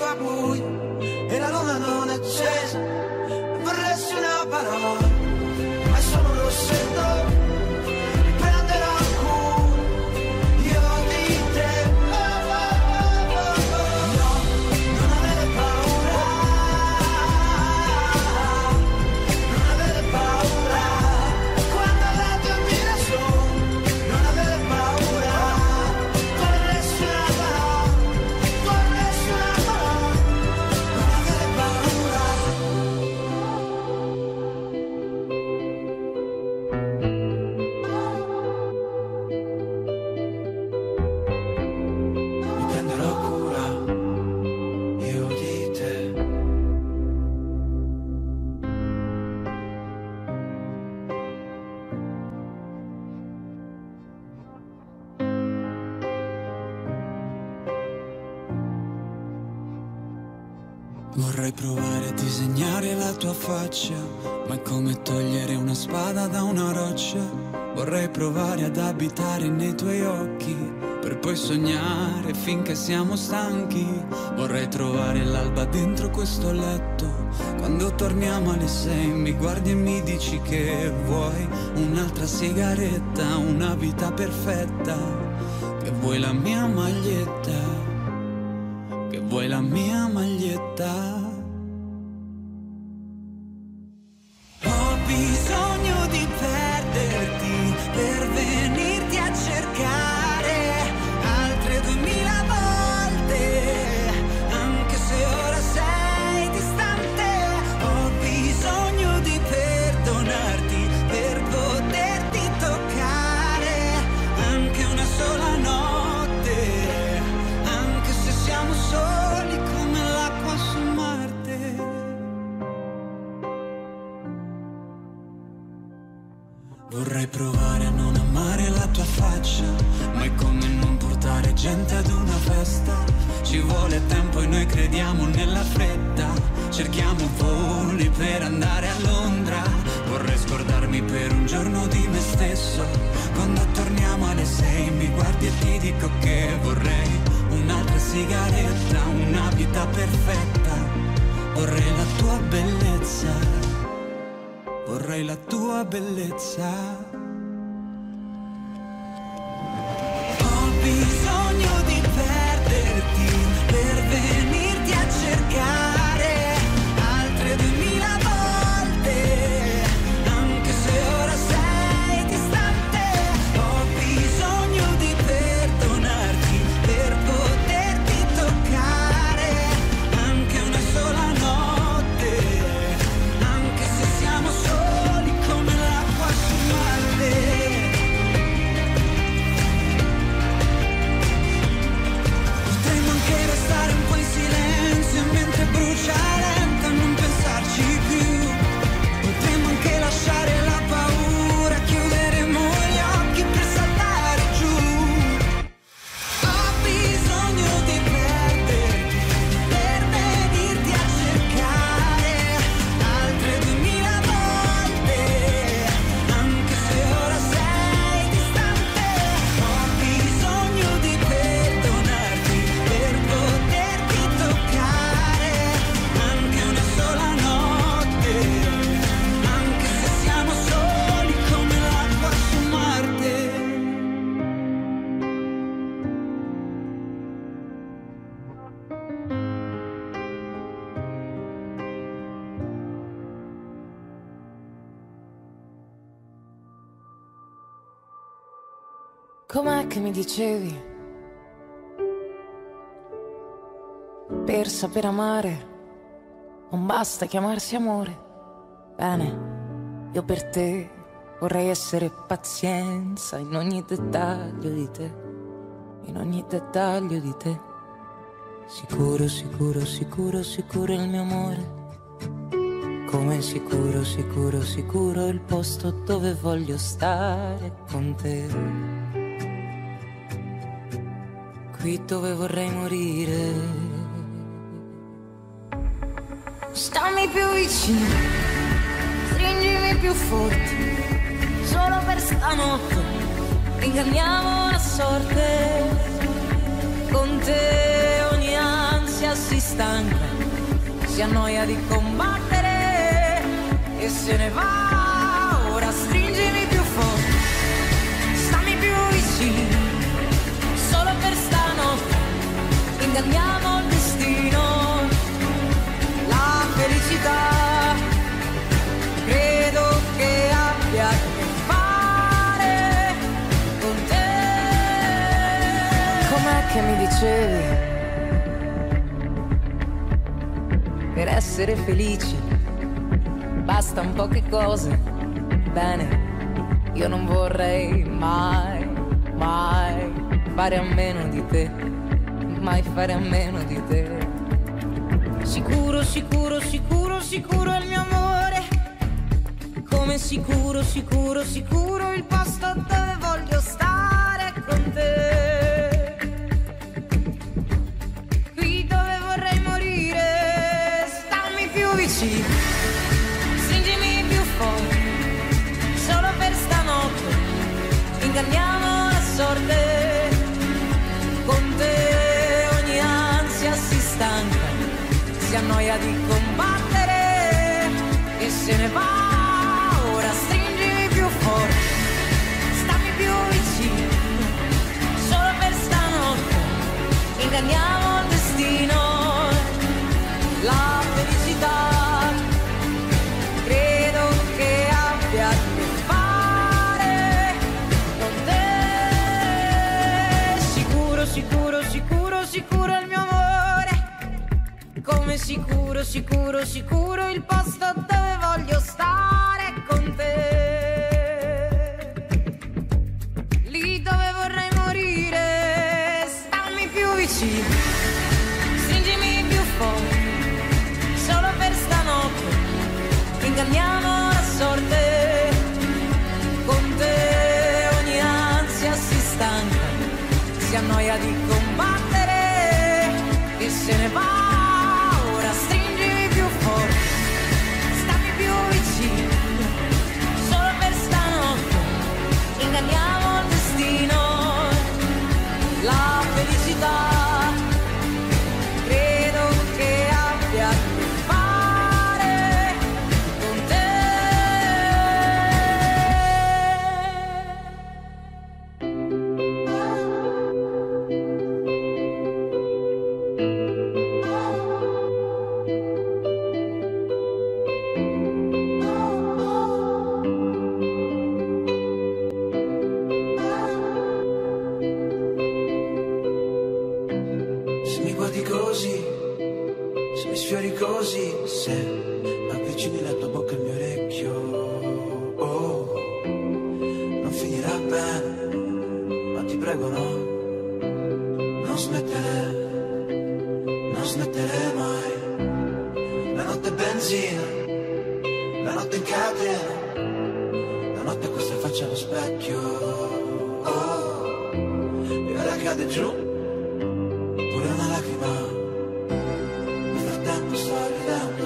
ancora buio e la luna non è accesa, e vorresti una parola, ma è solo un rossetto. Prenderò cura io di te. No, non avere paura, non avere paura. Quando la dormire su, non avere paura. Vorresti una parola, vorresti una parola, non avere paura. Mi prenderò cura io di te. Vorrei provare a disegnare la tua faccia, ma è come togliere una spada da una roccia. Vorrei provare ad abitare nei tuoi occhi, per poi sognare finché siamo stanchi. Vorrei trovare l'alba dentro questo letto, quando torniamo alle sei mi guardi e mi dici che vuoi un'altra sigaretta, una vita perfetta, che vuoi la mia maglietta, che vuoi la mia maglietta. Ho bisogno di perderti per venirti a cercare altre duemila volte, anche se ora sei distante. Ho bisogno di perdonarti per poterti toccare anche una sola notte, anche se siamo soli come l'acqua su Marte. Vorrei provare a non amare la tua faccia, ma è come non portare gente ad una festa. Ci vuole tempo e noi crediamo nella fretta, cerchiamo voli per andare a Londra. Vorrei scordarmi per un giorno di me stesso, quando torniamo alle sei mi guardi e ti dico che vorrei un'altra sigaretta, una vita perfetta. Vorrei la tua bellezza, vorrei la tua bellezza. Ho bisogno di perderti per venirti a cercare altre duemila volte, anche se ora sei distante. Ho bisogno di perdonarti per poterti toccare anche una sola notte, anche se siamo soli come l'acqua su Marte. Potremmo anche restare un po' in silenzio mentre brucia lenta, non pensarci più. Potremmo anche lasciare la paura, chiuderemo gli occhi per saltare giù. Ho bisogno di perderti per venirti a cercare altre duemila volte, anche se ora sei distante. Ho bisogno di perdonarti per poterti toccare anche una sola notte, anche se siamo soli come l'acqua su Marte. Com'è che mi dicevi? Per saper amare non basta chiamarsi amore. Bene, io per te vorrei essere pazienza in ogni dettaglio di te, in ogni dettaglio di te. Sicuro, sicuro, sicuro, sicuro il mio amore. Come sicuro, sicuro, sicuro il posto dove voglio stare con te. Qui dove vorrei morire. Stammi più vicino, stringimi più forte, solo per stanotte inganniamo la sorte. Con te ogni ansia ansia, si stanca, si annoia di combattere e se ne va. Ora stringimi più forte, stammi più vicino, solo per stanotte inganniamo il destino. La felicità credo che abbia a che fare con te. Com'è che mi dicevi? Per essere felici basta un po' che cose. Bene, io non vorrei mai, mai fare a meno di te, mai fare a meno di te. Sicuro, sicuro, sicuro, sicuro è il mio amore, come sicuro, sicuro, sicuro il posto dove voglio stare con te. Qui dove vorrei morire, stammi più vicino, stringimi più forte, solo per stanotte inganniamo la sorte. Con te ogni ansia si stanca, si annoia di combattere e se ne va. Ora stringimi più forte, stammi più vicino, solo per stanotte inganniamo il destino. La felicità credo che abbia a che fare con te. Sicuro, sicuro, sicuro, sicuro è il mio amore, come sicuro, sicuro, sicuro il posto dove voglio stare con te. Lì dove vorrei morire, stammi più vicino, stringimi più forte, solo per stanotte inganniamo la sorte. Con te ogni ansia si stanca, si annoia di combattere e se ne va. Ora stringimi più forte, stammi più vicino, solo per stanotte inganniamo il destino. La felicità credo che abbia a che fare con te. Se mi guardi così, se mi sfiori così, se avvicini la tua bocca al mio orecchio, oh, non finirà bene, ma ti prego no, non smettere, non smettere mai. La notte è benzina, la notte in catena, la notte è questa faccia allo specchio, oh, e ora cade giù pure una lacrima, nel frattempo sto ridendo.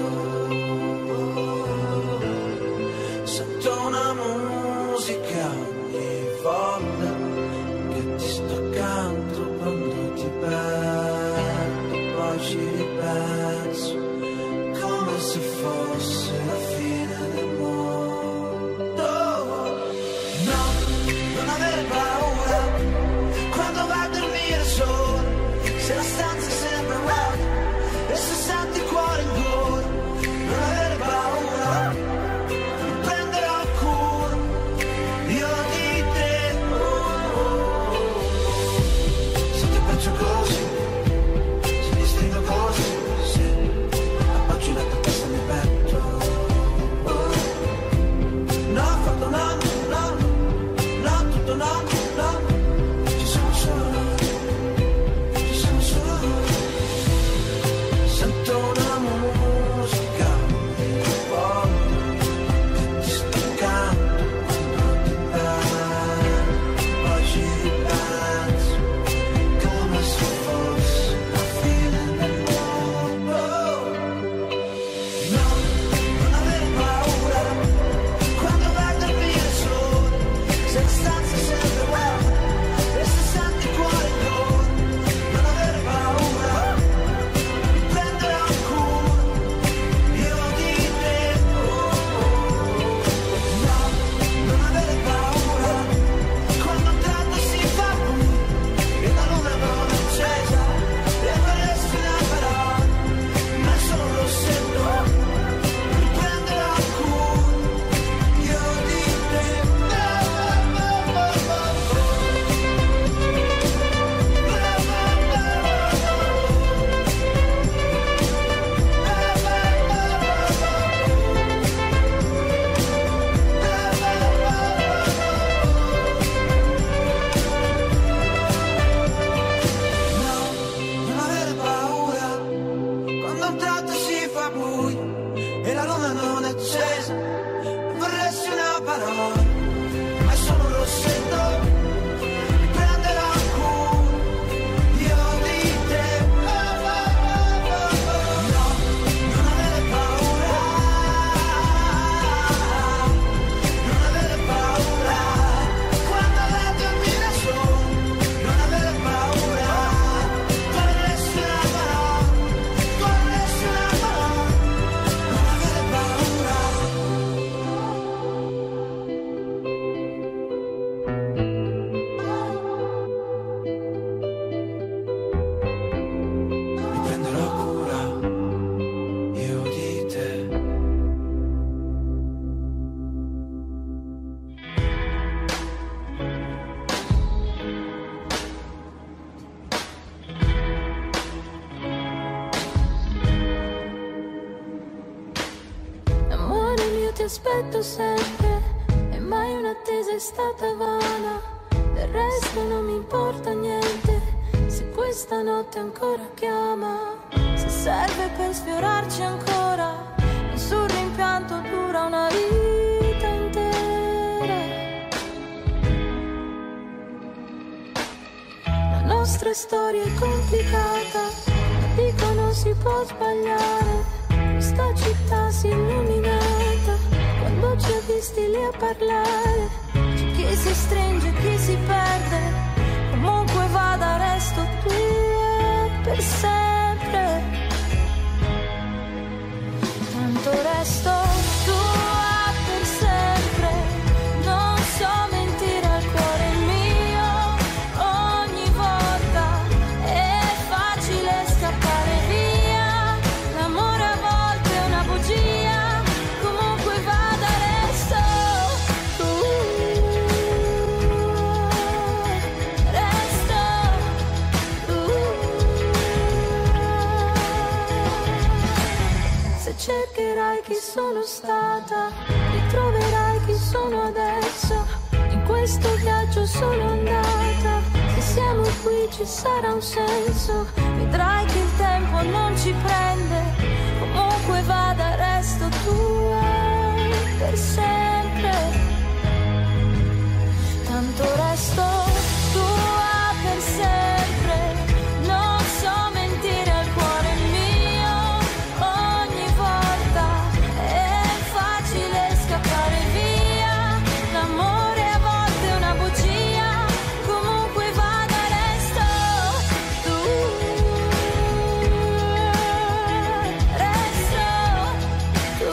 Sento una musica ogni volta che ti sto accanto, quando ti perdo poi ci ripenso, come se fosse la fine del mondo. No, non avere paura quando vai a dormire solo, se la stanza sembra vuota e se senti il cuore in gola, non avere paura, mi prenderò cura io di te. Oh, oh, oh. Se ti bacio così, se ti stringo così, se appoggi la tua testa al mio petto, oh, farò, ma è solo un rossetto, mi prenderò cura di te. No, non avere paura, non avere paura, quando la cammina su, non avere paura, con nessuna parola, con nessuna parola, non avere paura. Mi prenderò cura io di te. Amore mio, ti aspetto sempre e mai un'attesa è stata vana. Del resto non mi importa niente se questa notte ancora chiama. Se serve per sfiorarci ancora, nessun rimpianto dura una vita intera. La nostra storia è complicata, dicono si può sbagliare. Questa città si è illuminata quando ci ha visti lì a parlare. C'è chi si stringe, chi si perde, comunque vada resto tua per sempre. Tanto resto tua per sempre, non so mentire al cuore mio. Ogni volta è facile scappare via, l'amore a volte è una bugia, comunque vada resto tu, resto tu. Se cercherai chi sono stata, ritroverai chi sono adesso. In questo viaggio sono andata, se siamo qui ci sarà un senso. Vedrai che il tempo non ci prende, comunque vada resto tua per sempre. Tanto resto tua per sempre, non so mentire al cuore mio. Ogni volta è facile scappare via, l'amore a volte è una bugia, comunque vada resto tu, resto tu.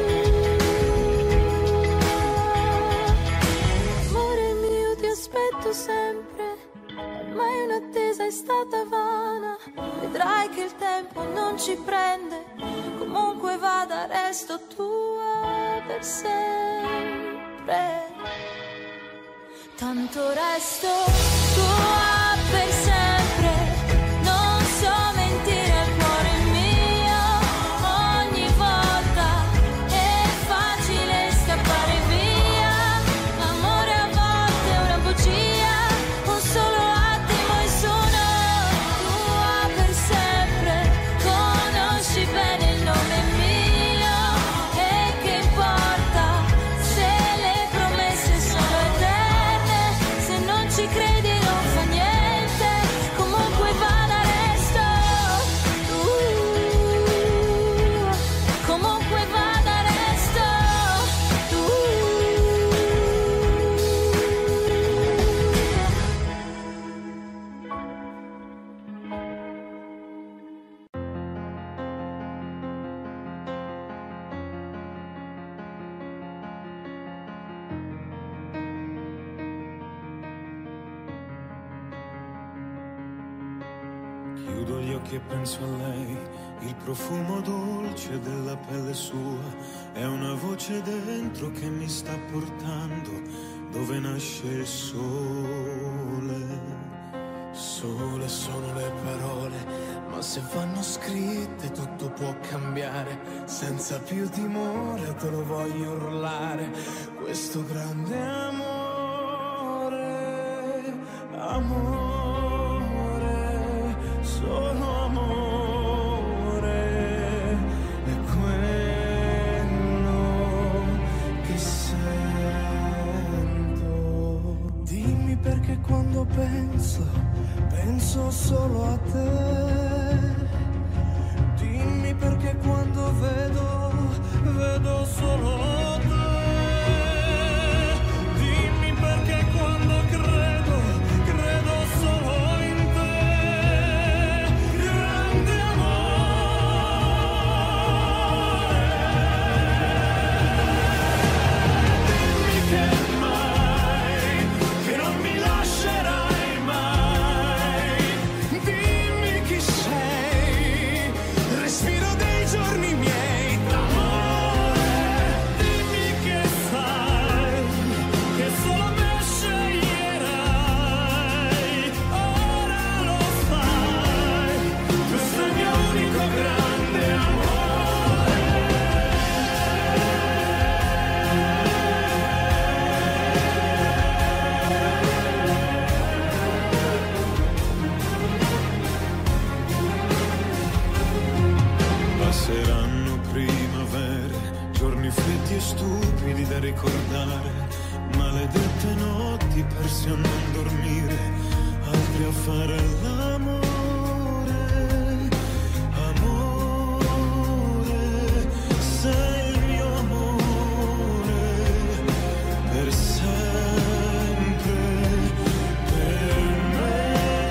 Amore mio, ti aspetto sempre, ormai un'attesa è stata vana. Vedrai che il tempo non ci prende, comunque vada resto tua per sempre. Tanto resto tua per sempre, non so mentire al cuore mio. Ogni volta è facile scappare via, l'amore a volte è una bugia, un solo attimo e sono tua per sempre. Conosci bene il nome mio e che importa se le promesse sono eterne, se non ci credi non fa niente, comunque vada resto tu, comunque vada resto tu. Chiudo gli occhi e penso a lei, il profumo dolce della pelle sua, è una voce dentro che mi sta portando dove nasce il sole. Sole sono le parole, ma se vanno scritte tutto può cambiare. Senza più timore te lo voglio urlare, questo grande amore, amore, solo amore, è quello che sei. quando penso, penso solo a te. Dimmi perché quando vedo, vedo solo te. Dimmi perché quando credo, credo solo in te. Grande amore. Dimmi che mai, che non mi lascerai mai. Dimmi chi sei, respiro dei giorni miei d'amore. Dimmi che sai, che solo me sceglierai. Ora lo sai, questo è il mio unico grande amore. Passeranno primavere, giorni freddi e stupidi da ricordare, maledette notti persi a non dormire, altri a fare l'amore. Amore, sei il mio amore, per sempre, per me.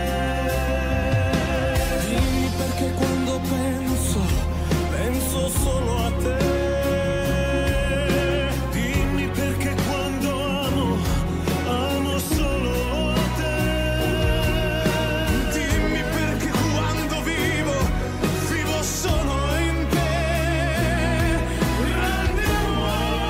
Dimmi perché quando penso, penso solo a te. Dimmi perché quando amo, amo solo te. Dimmi perché quando vivo, vivo solo in te. Grande amore.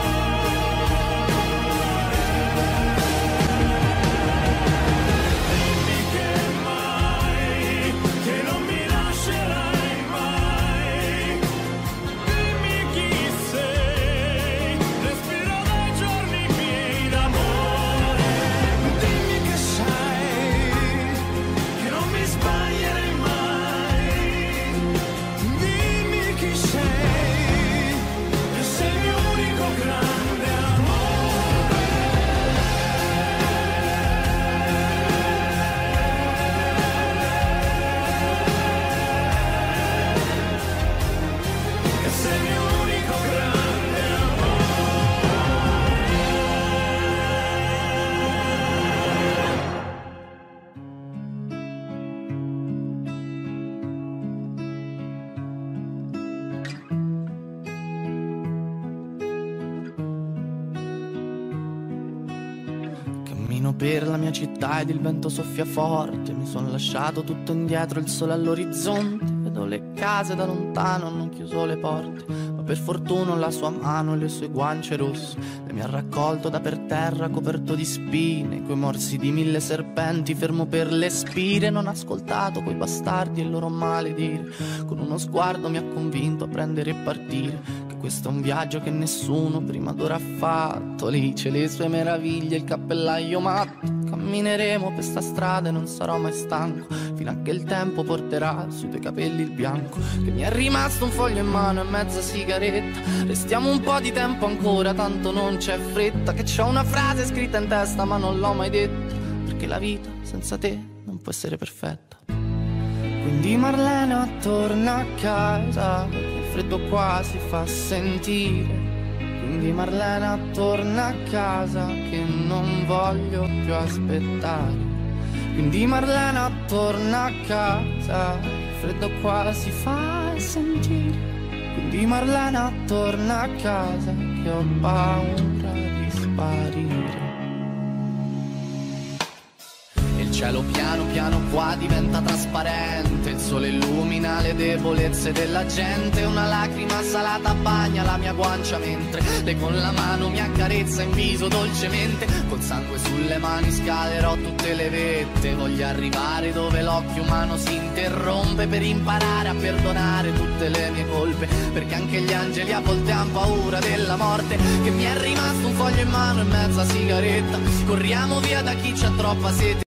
Dimmi che mai, che non mi lascerai mai. Dimmi chi sei, respiro dai giorni miei d'amore. Dimmi che sai, che non mi sbaglierei mai. Dimmi chi sei, che sei il mio unico grande amore. Che sei il mio unico grande Cammino per la mia città ed il vento soffia forte. Mi son lasciato tutto indietro, il sole all'orizzonte. Vedo le case da lontano, hanno chiuso le porte, ma per fortuna ho la sua mano e le sue guance rosse. Lei mi ha raccolto da per terra coperto di spine, coi morsi di mille serpenti, fermo per le spire. Non ho ascoltato quei bastardi e il loro maledire. Con uno sguardo mi ha convinto a prendere e partire, che questo è un viaggio che nessuno prima d'ora ha fatto. Lì c'è le sue meraviglie, il cappellaio matto. Cammineremo per sta strada e non sarò mai stanco, fino a che il tempo porterà sui tuoi capelli il bianco. Che mi è rimasto un foglio in mano e mezza sigaretta. Restiamo un po' di tempo ancora, tanto non c'è fretta. Che c'ho una frase scritta in testa ma non l'ho mai detta, perché la vita senza te non può essere perfetta. Quindi Marlena torna a casa, il freddo qua si fa sentire. Quindi Marlena torna a casa, che non voglio più aspettare. Quindi Marlena torna a casa, il freddo qua si fa sentire. Quindi Marlena torna a casa, che ho paura di sparire. Il cielo piano piano qua diventa trasparente, il sole illumina le debolezze della gente. Una lacrima salata bagna la mia guancia mentre lei con la mano mi accarezza in viso dolcemente. Col sangue sulle mani scalerò tutte le vette, voglio arrivare dove l'occhio umano si interrompe, per imparare a perdonare tutte le mie colpe, perché anche gli angeli a volte han paura della morte. Che mi è rimasto un foglio in mano e mezza sigaretta, corriamo via da chi c'ha troppa sete.